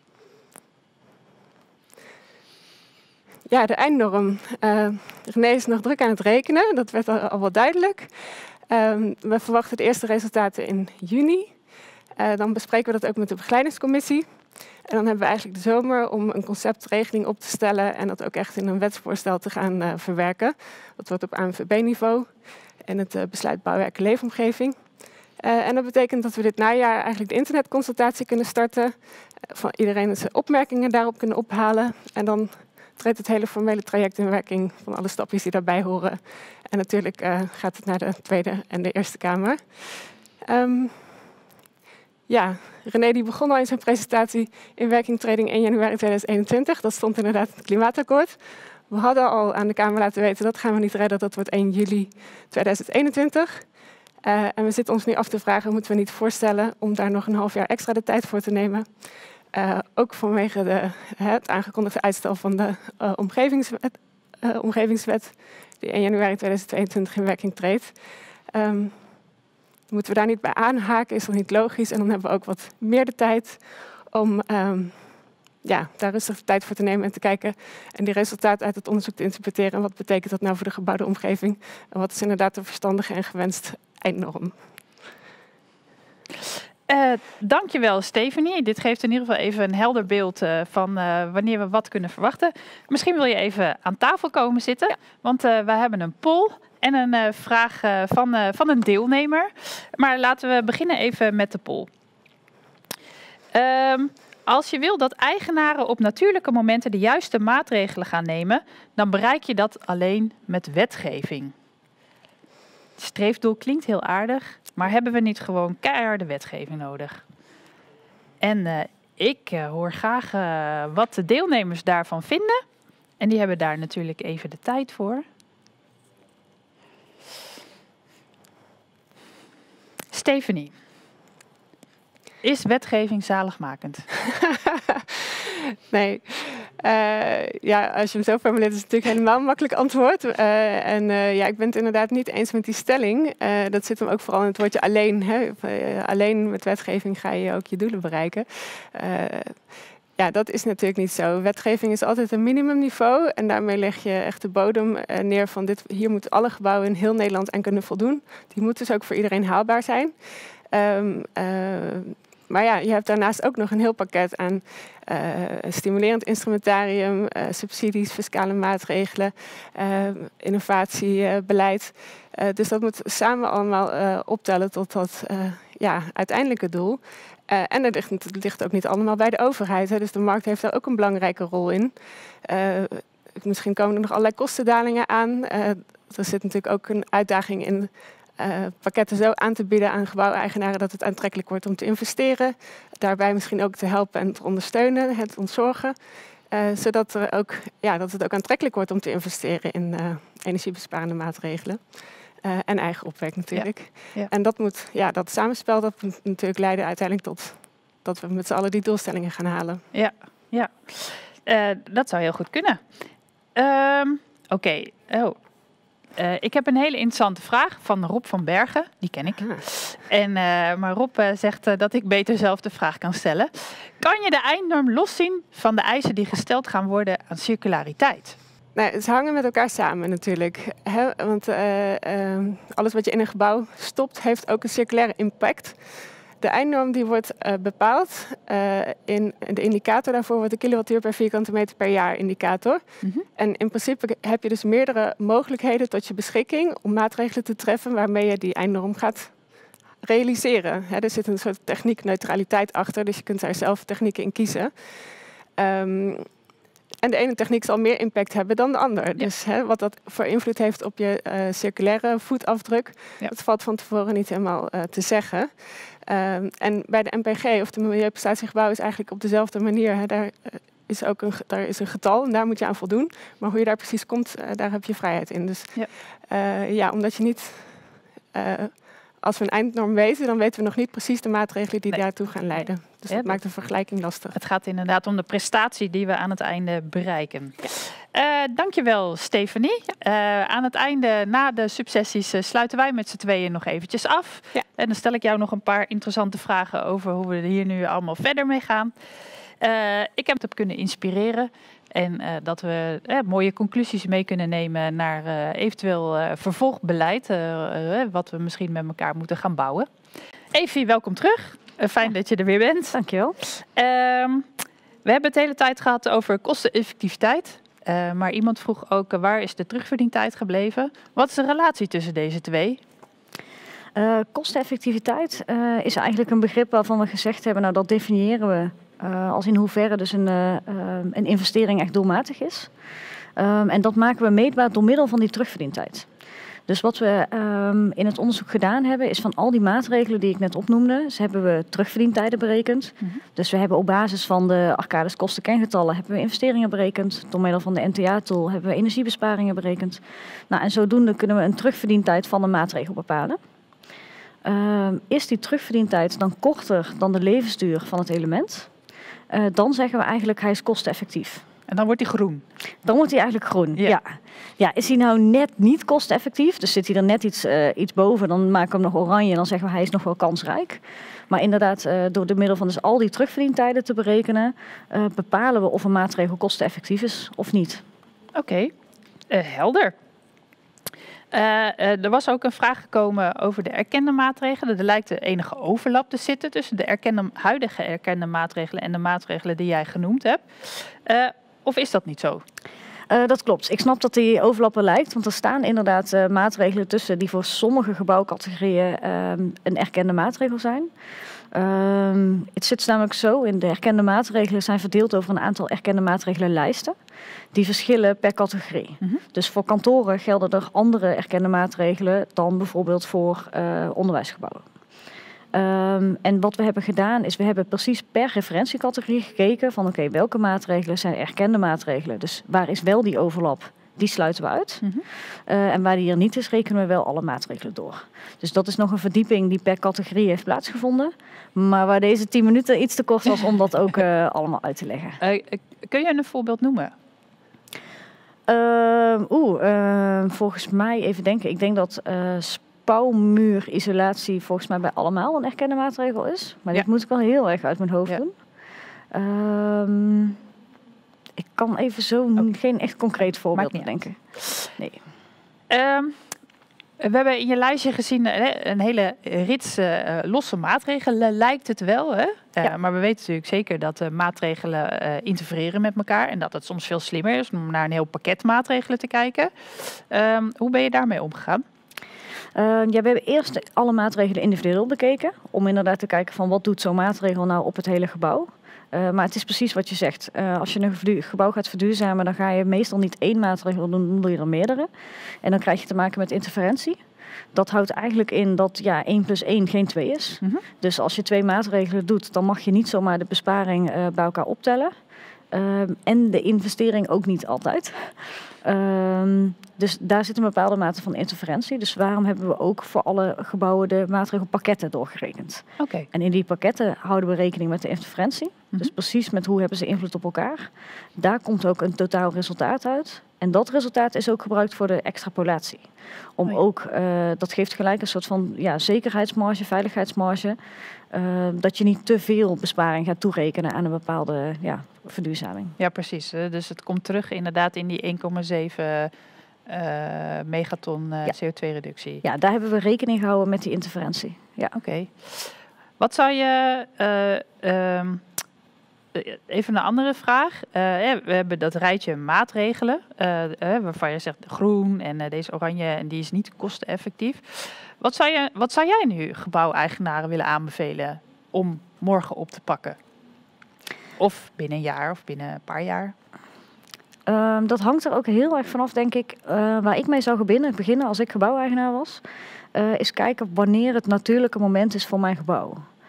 Ja, de eindnorm. Uh, René is nog druk aan het rekenen, dat werd al, al wel duidelijk. Um, we verwachten de eerste resultaten in juni. Uh, dan bespreken we dat ook met de begeleidingscommissie. En dan hebben we eigenlijk de zomer om een conceptregeling op te stellen en dat ook echt in een wetsvoorstel te gaan uh, verwerken. Dat wordt op A N V B-niveau en het uh, besluit bouwwerk en leefomgeving. Uh, en dat betekent dat we dit najaar eigenlijk de internetconsultatie kunnen starten. Uh, van iedereen zijn opmerkingen daarop kunnen ophalen. En dan treedt het hele formele traject in werking van alle stapjes die daarbij horen. En natuurlijk uh, gaat het naar de Tweede en de Eerste Kamer. Um, ja, René die begon al in zijn presentatie in werkingtreding één januari tweeduizend eenentwintig. Dat stond inderdaad in het klimaatakkoord. We hadden al aan de Kamer laten weten dat gaan we niet redden, dat wordt één juli tweeduizend eenentwintig. Uh, en we zitten ons nu af te vragen, moeten we niet voorstellen om daar nog een half jaar extra de tijd voor te nemen. Uh, ook vanwege de, het aangekondigde uitstel van de uh, omgevingswet, uh, omgevingswet die één januari tweeduizend tweeëntwintig in werking treedt. Um, moeten we daar niet bij aanhaken, is dat niet logisch. En dan hebben we ook wat meer de tijd om um, ja, daar rustig de tijd voor te nemen en te kijken en die resultaten uit het onderzoek te interpreteren. En wat betekent dat nou voor de gebouwde omgeving? En wat is inderdaad de verstandige en gewenst eindnorm? Uh, dankjewel, Stefanie. Dit geeft in ieder geval even een helder beeld uh, van uh, wanneer we wat kunnen verwachten. Misschien wil je even aan tafel komen zitten, ja. want uh, we hebben een poll en een uh, vraag uh, van, uh, van een deelnemer. Maar laten we beginnen even met de poll. Um, als je wil dat eigenaren op natuurlijke momenten de juiste maatregelen gaan nemen, dan bereik je dat alleen met wetgeving. Het streefdoel klinkt heel aardig, maar hebben we niet gewoon keiharde wetgeving nodig? En uh, ik uh, hoor graag uh, wat de deelnemers daarvan vinden. En die hebben daar natuurlijk even de tijd voor. Stefanie, is wetgeving zaligmakend? Nee. Uh, ja, als je hem zo formuleert is het natuurlijk helemaal een makkelijk antwoord. Uh, en uh, ja, ik ben het inderdaad niet eens met die stelling. Uh, dat zit hem ook vooral in het woordje alleen. Hè. Uh, alleen met wetgeving ga je ook je doelen bereiken. Uh, ja, dat is natuurlijk niet zo. Wetgeving is altijd een minimumniveau. En daarmee leg je echt de bodem uh, neer van dit. Hier moeten alle gebouwen in heel Nederland aan kunnen voldoen. Die moeten dus ook voor iedereen haalbaar zijn. Um, uh, Maar ja, je hebt daarnaast ook nog een heel pakket aan uh, stimulerend instrumentarium, uh, subsidies, fiscale maatregelen, uh, innovatiebeleid. Uh, dus dat moet samen allemaal uh, optellen tot dat uh, ja, uiteindelijke doel. Uh, en dat ligt, het ligt ook niet allemaal bij de overheid. Hè, dus de markt heeft daar ook een belangrijke rol in. Uh, misschien komen er nog allerlei kostendalingen aan. Uh, er zit natuurlijk ook een uitdaging in Uh, pakketten zo aan te bieden aan gebouweigenaren dat het aantrekkelijk wordt om te investeren. Daarbij misschien ook te helpen en te ondersteunen, het ontzorgen. Uh, zodat er ook, ja, dat het ook aantrekkelijk wordt om te investeren in uh, energiebesparende maatregelen. Uh, en eigen opwek natuurlijk. Ja, ja. En dat, moet, ja, dat samenspel dat moet natuurlijk leiden uiteindelijk tot dat we met z'n allen die doelstellingen gaan halen. Ja, ja. Uh, dat zou heel goed kunnen. Um, Oké, okay. oh. Uh, ik heb een hele interessante vraag van Rob van Bergen. Die ken ik. Ah. En, uh, maar Rob uh, zegt uh, dat ik beter zelf de vraag kan stellen. Kan je de eindnorm loszien van de eisen die gesteld gaan worden aan circulariteit? Nou, ze hangen met elkaar samen natuurlijk. Hè? Want uh, uh, alles wat je in een gebouw stopt, heeft ook een circulaire impact. De eindnorm die wordt uh, bepaald. Uh, in de indicator daarvoor wordt de kilowattuur per vierkante meter per jaar indicator. Mm-hmm. En in principe heb je dus meerdere mogelijkheden tot je beschikking om maatregelen te treffen waarmee je die eindnorm gaat realiseren. He, er zit een soort techniekneutraliteit achter, dus je kunt daar zelf technieken in kiezen. Um, en de ene techniek zal meer impact hebben dan de ander. Ja. Dus hè, wat dat voor invloed heeft op je uh, circulaire voetafdruk, ja. dat valt van tevoren niet helemaal uh, te zeggen. Um, en bij de M P G, of de Milieuprestatiegebouw, is eigenlijk op dezelfde manier. Hè, daar, uh, is ook een, daar is een getal en daar moet je aan voldoen. Maar hoe je daar precies komt, uh, daar heb je vrijheid in. Dus ja, uh, ja omdat je niet... Uh, Als we een eindnorm weten, dan weten we nog niet precies de maatregelen die nee. daartoe gaan leiden. Dus ja, dat maakt een vergelijking lastig. Het gaat inderdaad om de prestatie die we aan het einde bereiken. Ja. Uh, dankjewel, Stefanie. Uh, aan het einde, na de subsessies, uh, sluiten wij met z'n tweeën nog eventjes af. Ja. En dan stel ik jou nog een paar interessante vragen over hoe we hier nu allemaal verder mee gaan. Uh, ik heb het kunnen inspireren. En uh, dat we uh, mooie conclusies mee kunnen nemen naar uh, eventueel uh, vervolgbeleid. Uh, uh, wat we misschien met elkaar moeten gaan bouwen. Evie, welkom terug. Uh, fijn ja. dat je er weer bent. Dankjewel. Uh, we hebben het de hele tijd gehad over kosteneffectiviteit. Uh, maar iemand vroeg ook, uh, waar is de terugverdientijd gebleven? Wat is de relatie tussen deze twee? Uh, kosteneffectiviteit uh, is eigenlijk een begrip waarvan we gezegd hebben, nou dat definiëren we. Uh, als in hoeverre dus een, uh, een investering echt doelmatig is. Um, en dat maken we meetbaar door middel van die terugverdientijd. Dus wat we um, in het onderzoek gedaan hebben, is van al die maatregelen die ik net opnoemde, dus hebben we terugverdientijden berekend. Mm-hmm. Dus we hebben op basis van de Arcadis kosten-kengetallen hebben we investeringen berekend. Door middel van de N T A-tool hebben we energiebesparingen berekend. Nou, en zodoende kunnen we een terugverdientijd van een maatregel bepalen. Uh, is die terugverdientijd dan korter dan de levensduur van het element? Uh, dan zeggen we eigenlijk hij is kosteneffectief. En dan wordt hij groen? Dan wordt hij eigenlijk groen, ja. ja. ja is hij nou net niet kosteneffectief, dus zit hij er net iets, uh, iets boven, dan maken we hem nog oranje en dan zeggen we hij is nog wel kansrijk. Maar inderdaad, uh, door de middel van dus al die terugverdientijden te berekenen, uh, bepalen we of een maatregel kosteneffectief is of niet. Oké, okay. uh, helder. Uh, uh, er was ook een vraag gekomen over de erkende maatregelen. Er lijkt de enige overlap te zitten tussen de erkende, huidige erkende maatregelen en de maatregelen die jij genoemd hebt. Uh, of is dat niet zo? Uh, dat klopt. Ik snap dat die overlappen lijkt, want er staan inderdaad uh, maatregelen tussen die voor sommige gebouwcategorieën uh, een erkende maatregel zijn. Uh, het zit namelijk zo, in de erkende maatregelen zijn verdeeld over een aantal erkende maatregelenlijsten. Die verschillen per categorie. Mm-hmm. Dus voor kantoren gelden er andere erkende maatregelen dan bijvoorbeeld voor uh, onderwijsgebouwen. Um, en wat we hebben gedaan is, we hebben precies per referentiecategorie gekeken van oké, okay, welke maatregelen zijn erkende maatregelen. Dus waar is wel die overlap, die sluiten we uit. Mm-hmm. Uh, en waar die er niet is, rekenen we wel alle maatregelen door. Dus dat is nog een verdieping die per categorie heeft plaatsgevonden. Maar waar deze tien minuten iets te kort was om dat ook uh, allemaal uit te leggen. Uh, kun je een voorbeeld noemen? Uh, Oeh, uh, volgens mij even denken. Ik denk dat uh, spouwmuurisolatie volgens mij bij allemaal een erkende maatregel is. Maar ja. dit moet ik wel heel erg uit mijn hoofd ja. doen. Uh, ik kan even zo okay. geen echt concreet voorbeeld bedenken. Nee. Um, we hebben in je lijstje gezien een hele rits uh, losse maatregelen, lijkt het wel. Hè? Uh, ja. Maar we weten natuurlijk zeker dat uh, maatregelen uh, interfereren met elkaar. En dat het soms veel slimmer is om naar een heel pakket maatregelen te kijken. Um, hoe ben je daarmee omgegaan? Uh, ja, we hebben eerst alle maatregelen individueel bekeken. Om inderdaad te kijken van wat doet zo'n maatregel nou op het hele gebouw. Uh, maar het is precies wat je zegt. Uh, als je een gebouw gaat verduurzamen, dan ga je meestal niet één maatregel doen, dan doe je er meerdere. En dan krijg je te maken met interferentie. Dat houdt eigenlijk in dat ja, één plus één geen twee is. Mm-hmm. Dus als je twee maatregelen doet, dan mag je niet zomaar de besparing uh, bij elkaar optellen. Uh, en de investering ook niet altijd. Uh, dus daar zit een bepaalde mate van interferentie. Dus waarom hebben we ook voor alle gebouwen de maatregelpakketten doorgerekend. Okay. En in die pakketten houden we rekening met de interferentie. Mm-hmm. Dus precies met hoe hebben ze invloed op elkaar. Daar komt ook een totaal resultaat uit. En dat resultaat is ook gebruikt voor de extrapolatie. Om oh ja. ook, uh, dat geeft gelijk een soort van ja, zekerheidsmarge, veiligheidsmarge. Uh, dat je niet te veel besparing gaat toerekenen aan een bepaalde ja, verduurzaming. Ja, precies. Dus het komt terug inderdaad in die één komma zeven uh, megaton uh, ja. C O twee reductie. Ja, daar hebben we rekening gehouden met die interferentie. Ja. Oké. Okay. Wat zou je... Uh, um, Even een andere vraag. Uh, we hebben dat rijtje maatregelen, uh, uh, waarvan je zegt groen en uh, deze oranje en die is niet kosteneffectief. Wat zou, je, wat zou jij nu gebouweigenaren willen aanbevelen om morgen op te pakken? Of binnen een jaar of binnen een paar jaar? Um, dat hangt er ook heel erg vanaf, denk ik. Uh, waar ik mee zou beginnen, beginnen als ik gebouweigenaar was, uh, is kijken wanneer het natuurlijke moment is voor mijn gebouw.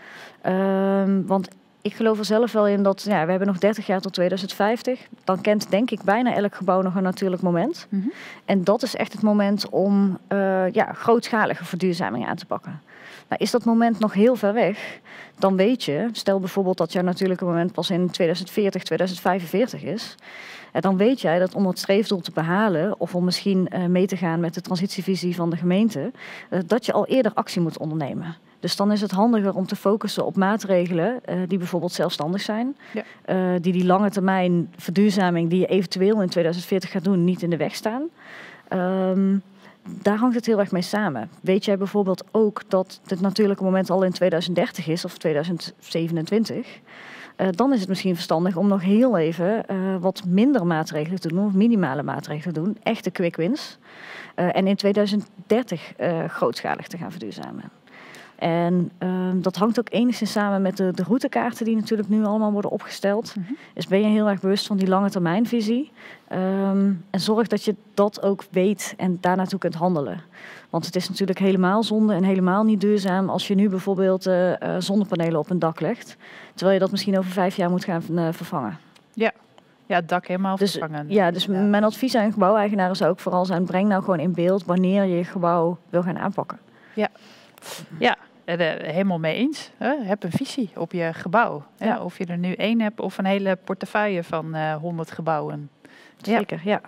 Um, want ik geloof er zelf wel in dat, ja, we hebben nog dertig jaar tot tweeduizend vijftig. Dan kent denk ik bijna elk gebouw nog een natuurlijk moment. Mm-hmm. En dat is echt het moment om uh, ja, grootschalige verduurzaming aan te pakken. Nou, is dat moment nog heel ver weg, dan weet je, stel bijvoorbeeld dat jouw natuurlijke moment pas in tweeduizend veertig, tweeduizend vijfenveertig is. En dan weet jij dat om het streefdoel te behalen, of om misschien uh, mee te gaan met de transitievisie van de gemeente, uh, dat je al eerder actie moet ondernemen. Dus dan is het handiger om te focussen op maatregelen uh, die bijvoorbeeld zelfstandig zijn. Ja. Uh, die die lange termijn verduurzaming die je eventueel in tweeduizend veertig gaat doen, niet in de weg staan. Um, daar hangt het heel erg mee samen. Weet jij bijvoorbeeld ook dat het natuurlijke moment al in tweeduizend dertig is of tweeduizend zevenentwintig... Uh, dan is het misschien verstandig om nog heel even uh, wat minder maatregelen te doen, of minimale maatregelen te doen, echte quick wins. Uh, en in tweeduizend dertig uh, grootschalig te gaan verduurzamen. En uh, dat hangt ook enigszins samen met de, de routekaarten die natuurlijk nu allemaal worden opgesteld. Mm-hmm. Dus ben je heel erg bewust van die lange termijnvisie. Um, en zorg dat je dat ook weet en daar naartoe kunt handelen. Want het is natuurlijk helemaal zonde en helemaal niet duurzaam als je nu bijvoorbeeld uh, uh, zonnepanelen op een dak legt. Terwijl je dat misschien over vijf jaar moet gaan uh, vervangen. Ja. Ja, het dak helemaal dus, vervangen. Ja, dus ja. Mijn advies aan gebouweigenaren zou ook vooral zijn, breng nou gewoon in beeld wanneer je je gebouw wil gaan aanpakken. Ja, ja. Uh, helemaal mee eens. Uh, heb een visie op je gebouw. Ja. Uh, of je er nu één hebt of een hele portefeuille van uh, honderd gebouwen. Zeker, ja.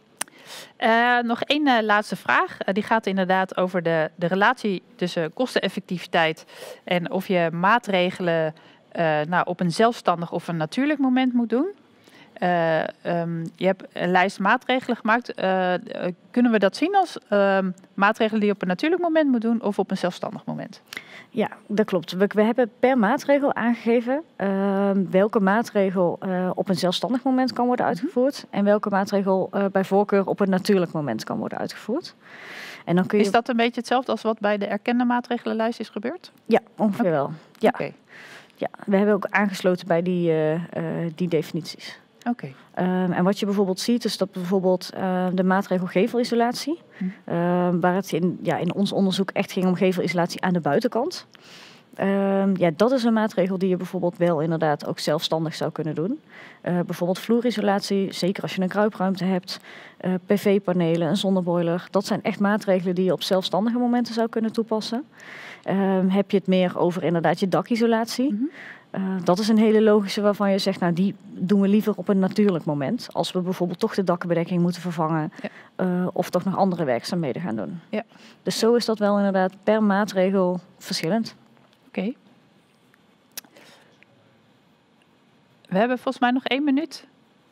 ja. Uh, nog één uh, laatste vraag. Uh, die gaat inderdaad over de, de relatie tussen kosteneffectiviteit en of je maatregelen uh, nou, op een zelfstandig of een natuurlijk moment moet doen. Uh, um, je hebt een lijst maatregelen gemaakt. Uh, kunnen we dat zien als uh, maatregelen die je op een natuurlijk moment moet doen of op een zelfstandig moment? Ja, dat klopt. We, we hebben per maatregel aangegeven uh, welke maatregel uh, op een zelfstandig moment kan worden uitgevoerd en welke maatregel uh, bij voorkeur op een natuurlijk moment kan worden uitgevoerd. En dan kun je... Is dat een beetje hetzelfde als wat bij de erkende maatregelenlijst is gebeurd? Ja, ongeveer okay. wel. Ja. Okay. Ja, we hebben ook aangesloten bij die, uh, uh, die definities. Oké. Okay. Um, en wat je bijvoorbeeld ziet is dat bijvoorbeeld uh, de maatregel gevelisolatie, hm. uh, waar het in, ja, in ons onderzoek echt ging om gevelisolatie aan de buitenkant. Uh, ja, dat is een maatregel die je bijvoorbeeld wel inderdaad ook zelfstandig zou kunnen doen. Uh, bijvoorbeeld vloerisolatie, zeker als je een kruipruimte hebt, uh, P V-panelen, een zonneboiler. Dat zijn echt maatregelen die je op zelfstandige momenten zou kunnen toepassen. Uh, heb je het meer over inderdaad je dakisolatie. Hm. Uh, dat is een hele logische waarvan je zegt, nou die doen we liever op een natuurlijk moment. Als we bijvoorbeeld toch de dakbedekking moeten vervangen. Ja. Uh, of toch nog andere werkzaamheden gaan doen. Ja. Dus zo is dat wel inderdaad per maatregel verschillend. Oké. Okay. We hebben volgens mij nog één minuut.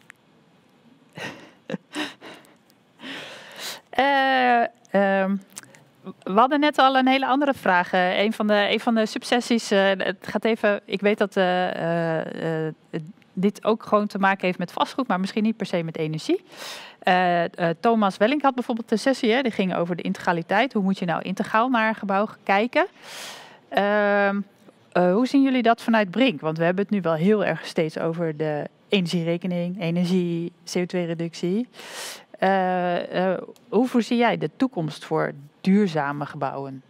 uh, um. We hadden net al een hele andere vraag. Uh, een, van de, een van de subsessies, uh, het gaat even, ik weet dat uh, uh, uh, dit ook gewoon te maken heeft met vastgoed, maar misschien niet per se met energie. Uh, uh, Thomas Welling had bijvoorbeeld een sessie, hè, die ging over de integraliteit. Hoe moet je nou integraal naar een gebouw kijken? Uh, uh, hoe zien jullie dat vanuit Brink? Want we hebben het nu wel heel erg steeds over de energierekening, energie, C O twee reductie. Uh, uh, hoe voorzie jij de toekomst voor duurzame gebouwen?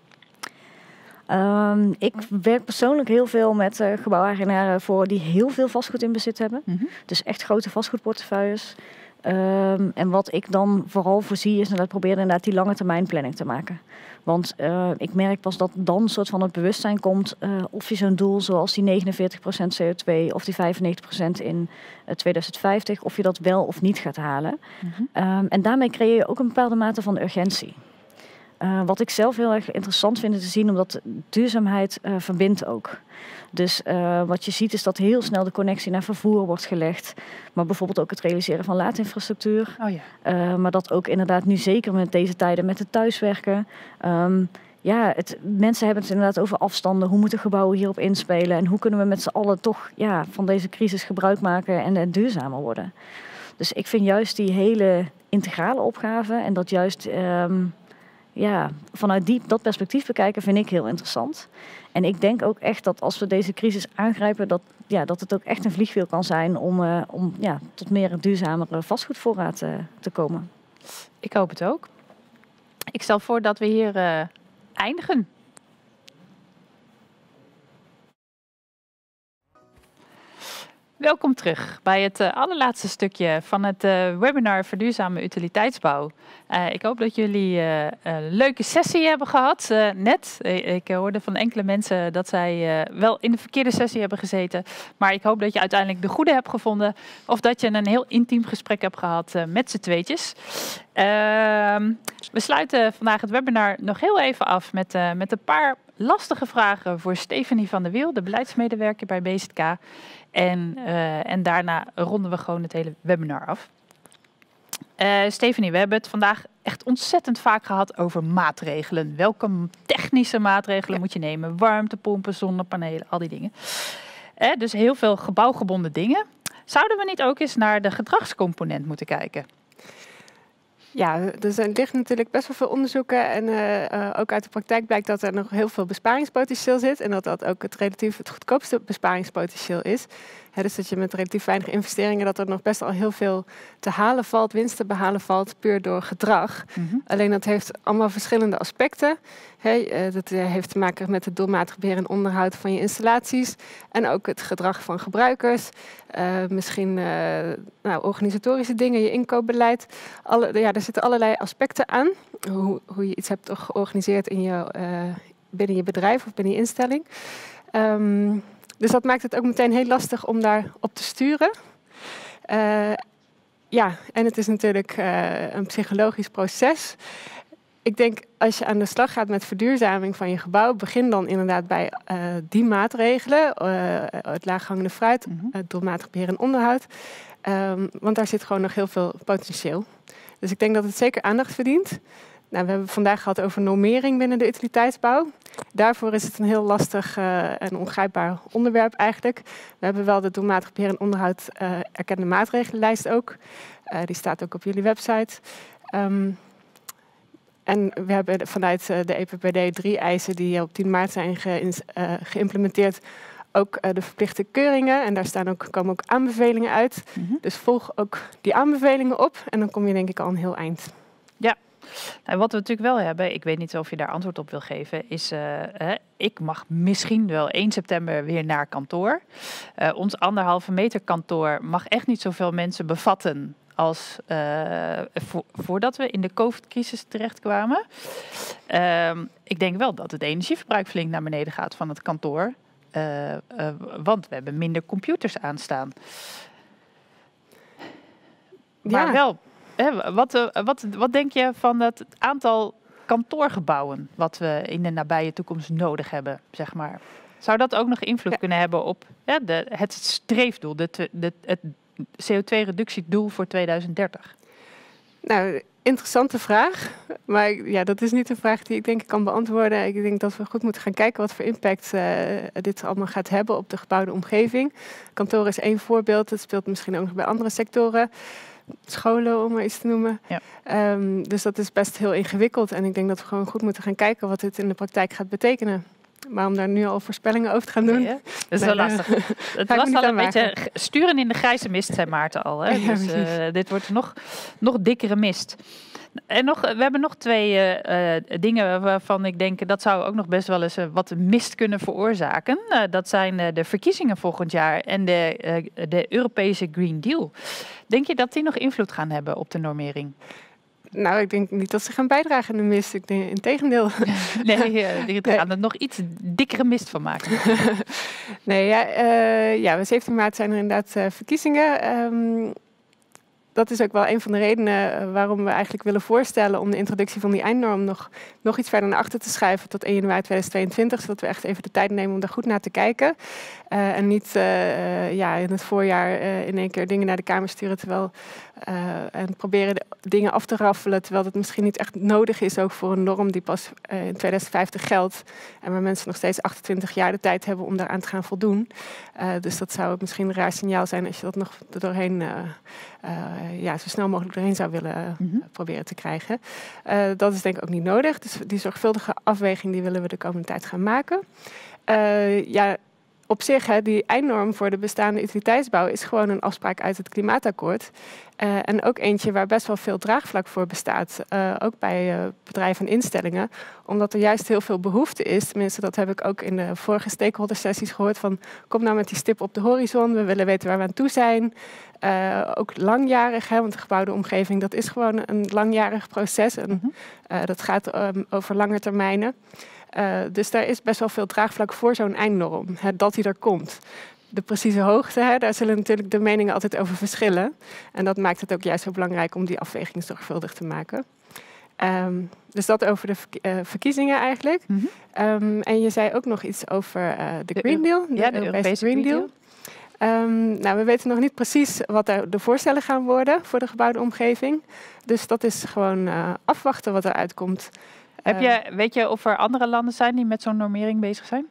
Um, ik werk persoonlijk heel veel met uh, gebouweigenaren voor die heel veel vastgoed in bezit hebben. Mm-hmm. Dus echt grote vastgoedportefeuilles. Um, en wat ik dan vooral voorzie is dat ik probeer inderdaad die lange termijn planning te maken. Want uh, ik merk pas dat dan een soort van het bewustzijn komt uh, of je zo'n doel zoals die negenenveertig procent C O twee of die vijfennegentig procent in uh, tweeduizend vijftig, of je dat wel of niet gaat halen. Mm-hmm. Um, en daarmee creëer je ook een bepaalde mate van urgentie. Uh, wat ik zelf heel erg interessant vind te zien, omdat duurzaamheid uh, verbindt ook. Dus uh, wat je ziet is dat heel snel de connectie naar vervoer wordt gelegd. Maar bijvoorbeeld ook het realiseren van laadinfrastructuur. Oh ja. uh, maar dat ook inderdaad nu zeker met deze tijden met het thuiswerken. Um, ja, het, mensen hebben het inderdaad over afstanden. Hoe moeten gebouwen hierop inspelen? En hoe kunnen we met z'n allen toch ja, van deze crisis gebruik maken en, en duurzamer worden? Dus ik vind juist die hele integrale opgave en dat juist... Um, ja, vanuit die, dat perspectief bekijken vind ik heel interessant. En ik denk ook echt dat als we deze crisis aangrijpen, dat, ja, dat het ook echt een vliegwiel kan zijn om, uh, om ja, tot meer een duurzamere vastgoedvoorraad uh, te komen. Ik hoop het ook. Ik stel voor dat we hier uh, eindigen. Welkom terug bij het uh, allerlaatste stukje van het uh, webinar Verduurzame Utiliteitsbouw. Uh, ik hoop dat jullie uh, een leuke sessie hebben gehad. Uh, net, ik hoorde van enkele mensen dat zij uh, wel in de verkeerde sessie hebben gezeten. Maar ik hoop dat je uiteindelijk de goede hebt gevonden. Of dat je een heel intiem gesprek hebt gehad uh, met z'n tweetjes. Uh, we sluiten vandaag het webinar nog heel even af met, uh, met een paar lastige vragen voor Stefanie van der Wiel, de beleidsmedewerker bij B Z K. En, uh, en daarna ronden we gewoon het hele webinar af. Uh, Stefanie, we hebben het vandaag echt ontzettend vaak gehad over maatregelen. Welke technische maatregelen ja. moet je nemen? Warmtepompen, zonnepanelen, al die dingen. Uh, dus heel veel gebouwgebonden dingen. Zouden we niet ook eens naar de gedragscomponent moeten kijken? Ja, er zijn, ligt natuurlijk best wel veel onderzoeken en uh, uh, ook uit de praktijk blijkt dat er nog heel veel besparingspotentieel zit en dat dat ook het relatief het goedkoopste besparingspotentieel is. He, dus dat je met relatief weinig investeringen dat er nog best al heel veel te halen valt, winst te behalen valt, puur door gedrag. Mm-hmm. Alleen dat heeft allemaal verschillende aspecten. Hey, uh, dat uh, heeft te maken met het doelmatig beheer en onderhoud van je installaties en ook het gedrag van gebruikers. Uh, misschien uh, nou, organisatorische dingen, je inkoopbeleid. Alle, ja, er zitten allerlei aspecten aan. Hoe, hoe je iets hebt georganiseerd in je, uh, binnen je bedrijf of binnen je instelling. Um, dus dat maakt het ook meteen heel lastig om daar op te sturen. Uh, ja, en het is natuurlijk uh, een psychologisch proces. Ik denk, als je aan de slag gaat met verduurzaming van je gebouw, begin dan inderdaad bij uh, die maatregelen. Uh, het laaghangende fruit, mm-hmm. het doelmatig beheer en onderhoud. Um, want daar zit gewoon nog heel veel potentieel. Dus ik denk dat het zeker aandacht verdient. Nou, we hebben het vandaag gehad over normering binnen de utiliteitsbouw. Daarvoor is het een heel lastig uh, en ongrijpbaar onderwerp eigenlijk. We hebben wel de doelmatig beheer en onderhoud uh, erkende maatregelenlijst ook. Uh, die staat ook op jullie website. Um, En we hebben vanuit de E P B D drie eisen die op tien maart zijn ge, uh, geïmplementeerd ook uh, de verplichte keuringen. En daar staan ook, komen ook aanbevelingen uit. Mm-hmm. Dus volg ook die aanbevelingen op en dan kom je denk ik al een heel eind. Ja, nou, wat we natuurlijk wel hebben, ik weet niet of je daar antwoord op wil geven, is uh, hè, ik mag misschien wel één september weer naar kantoor. Uh, ons anderhalve meter kantoor mag echt niet zoveel mensen bevatten als uh, vo- voordat we in de COVID-crisis terechtkwamen. Uh, ik denk wel dat het energieverbruik flink naar beneden gaat van het kantoor. Uh, uh, want we hebben minder computers aanstaan. Maar ja. wel, hè, wat, uh, wat, wat denk je van het aantal kantoorgebouwen wat we in de nabije toekomst nodig hebben, zeg maar? Zou dat ook nog invloed ja. kunnen hebben op ja, de, het streefdoel, de, de, het C O twee reductiedoel voor tweeduizend dertig? Nou, interessante vraag. Maar ja, dat is niet een vraag die ik denk ik kan beantwoorden. Ik denk dat we goed moeten gaan kijken wat voor impact uh, dit allemaal gaat hebben op de gebouwde omgeving. Kantoor is één voorbeeld. Het speelt misschien ook nog bij andere sectoren. Scholen, om maar iets te noemen. Ja. Um, dus dat is best heel ingewikkeld. En ik denk dat we gewoon goed moeten gaan kijken wat dit in de praktijk gaat betekenen. Maar om daar nu al voorspellingen over te gaan doen... Ja, dat is wel lastig. Het was al een beetje sturen in de grijze mist, zei Maarten al. Hè? Ja, dus uh, dit wordt nog, nog dikkere mist. En nog, we hebben nog twee uh, dingen waarvan ik denk... dat zou ook nog best wel eens uh, wat mist kunnen veroorzaken. Uh, dat zijn uh, de verkiezingen volgend jaar en de, uh, de Europese Green Deal. Denk je dat die nog invloed gaan hebben op de normering? Nou, ik denk niet dat ze gaan bijdragen aan de mist. Ik denk in tegendeel. Nee, die gaan nee. er nog iets dikkere mist van maken. nee, ja, uh, ja, zeventien maart zijn er inderdaad uh, verkiezingen. Um, dat is ook wel een van de redenen waarom we eigenlijk willen voorstellen om de introductie van die eindnorm nog, nog iets verder naar achter te schuiven tot één januari tweeduizend tweeëntwintig, zodat we echt even de tijd nemen om daar goed naar te kijken. Uh, en niet uh, ja, in het voorjaar uh, in één keer dingen naar de Kamer sturen terwijl, uh, en proberen de dingen af te raffelen, terwijl dat misschien niet echt nodig is ook voor een norm die pas uh, in tweeduizend vijftig geldt en waar mensen nog steeds achtentwintig jaar de tijd hebben om daaraan te gaan voldoen. Uh, dus dat zou misschien een raar signaal zijn als je dat nog er doorheen uh, uh, uh, ja, zo snel mogelijk doorheen zou willen uh, Mm-hmm. proberen te krijgen. Uh, dat is denk ik ook niet nodig. Dus die zorgvuldige afweging die willen we de komende tijd gaan maken. Uh, ja, op zich, hè, die eindnorm voor de bestaande utiliteitsbouw is gewoon een afspraak uit het klimaatakkoord. Uh, en ook eentje waar best wel veel draagvlak voor bestaat. Uh, ook bij uh, bedrijven en instellingen. Omdat er juist heel veel behoefte is. Tenminste, dat heb ik ook in de vorige stakeholder sessies gehoord. Van, kom nou met die stip op de horizon. We willen weten waar we aan toe zijn. Uh, ook langjarig, hè, want de gebouwde omgeving, dat is gewoon een langjarig proces. En Mm-hmm. uh, dat gaat um, over lange termijnen. Uh, dus daar is best wel veel draagvlak voor zo'n eindnorm. Hè, dat die er komt. De precieze hoogte, hè, daar zullen natuurlijk de meningen altijd over verschillen. En dat maakt het ook juist zo belangrijk om die afweging zorgvuldig te maken. Um, dus dat over de verk- uh, verkiezingen eigenlijk. Mm-hmm. Um, en je zei ook nog iets over uh, de, de Green Deal. De, ja, de Europese, Europese Green Deal. Deal. Um, nou, we weten nog niet precies wat de, de voorstellen gaan worden voor de gebouwde omgeving. Dus dat is gewoon uh, afwachten wat eruit komt. Heb je, weet je of er andere landen zijn die met zo'n normering bezig zijn?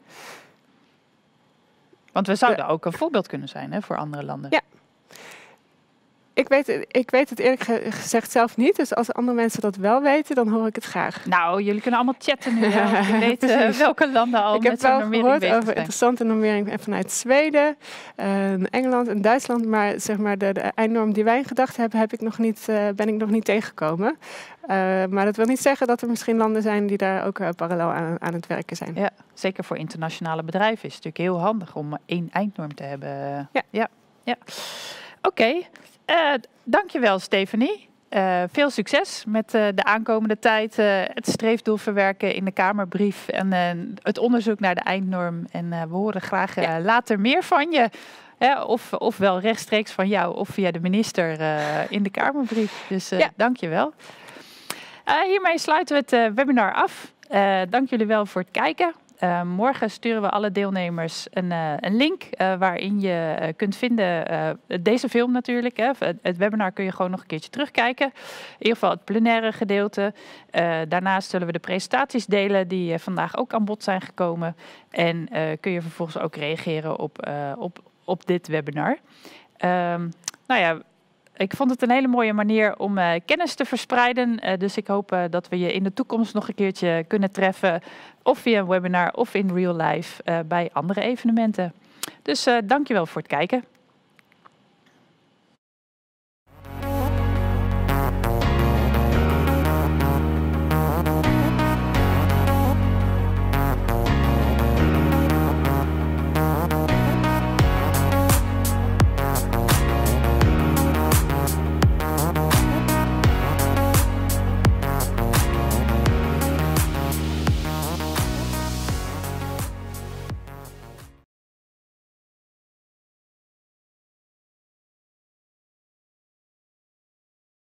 Want we zouden ook een voorbeeld kunnen zijn, hè, voor andere landen. Ja. Ik weet, ik weet het eerlijk gezegd zelf niet. Dus als andere mensen dat wel weten, dan hoor ik het graag. Nou, jullie kunnen allemaal chatten nu. Ja, je weet uh, welke landen al ik met zo'n normering bezig zijn. Ik heb wel gehoord bezig over zijn. interessante normering vanuit Zweden, uh, Engeland en Duitsland. Maar zeg maar de, de eindnorm die wij in gedachten hebben, heb ik nog niet, uh, ben ik nog niet tegengekomen. Uh, maar dat wil niet zeggen dat er misschien landen zijn die daar ook uh, parallel aan, aan het werken zijn. Ja, zeker voor internationale bedrijven is het natuurlijk heel handig om één eindnorm te hebben. Ja. ja, ja. Oké. Okay. Uh, dankjewel, Stefanie. Uh, veel succes met uh, de aankomende tijd. Uh, het streefdoel verwerken in de Kamerbrief en uh, het onderzoek naar de eindnorm. En uh, we horen graag uh, ja. later meer van je. Hè, of, ofwel rechtstreeks van jou of via de minister uh, in de Kamerbrief. Dus uh, ja. dankjewel. Uh, hiermee sluiten we het uh, webinar af. Uh, dank jullie wel voor het kijken. Uh, morgen sturen we alle deelnemers een, uh, een link uh, waarin je uh, kunt vinden, uh, deze film natuurlijk. Hè. Het webinar kun je gewoon nog een keertje terugkijken. In ieder geval het plenaire gedeelte. Uh, daarnaast zullen we de presentaties delen die uh, vandaag ook aan bod zijn gekomen. En uh, kun je vervolgens ook reageren op, uh, op, op dit webinar. Um, nou ja... Ik vond het een hele mooie manier om uh, kennis te verspreiden. Uh, dus ik hoop uh, dat we je in de toekomst nog een keertje kunnen treffen. Of via een webinar of in real life uh, bij andere evenementen. Dus uh, dankjewel voor het kijken.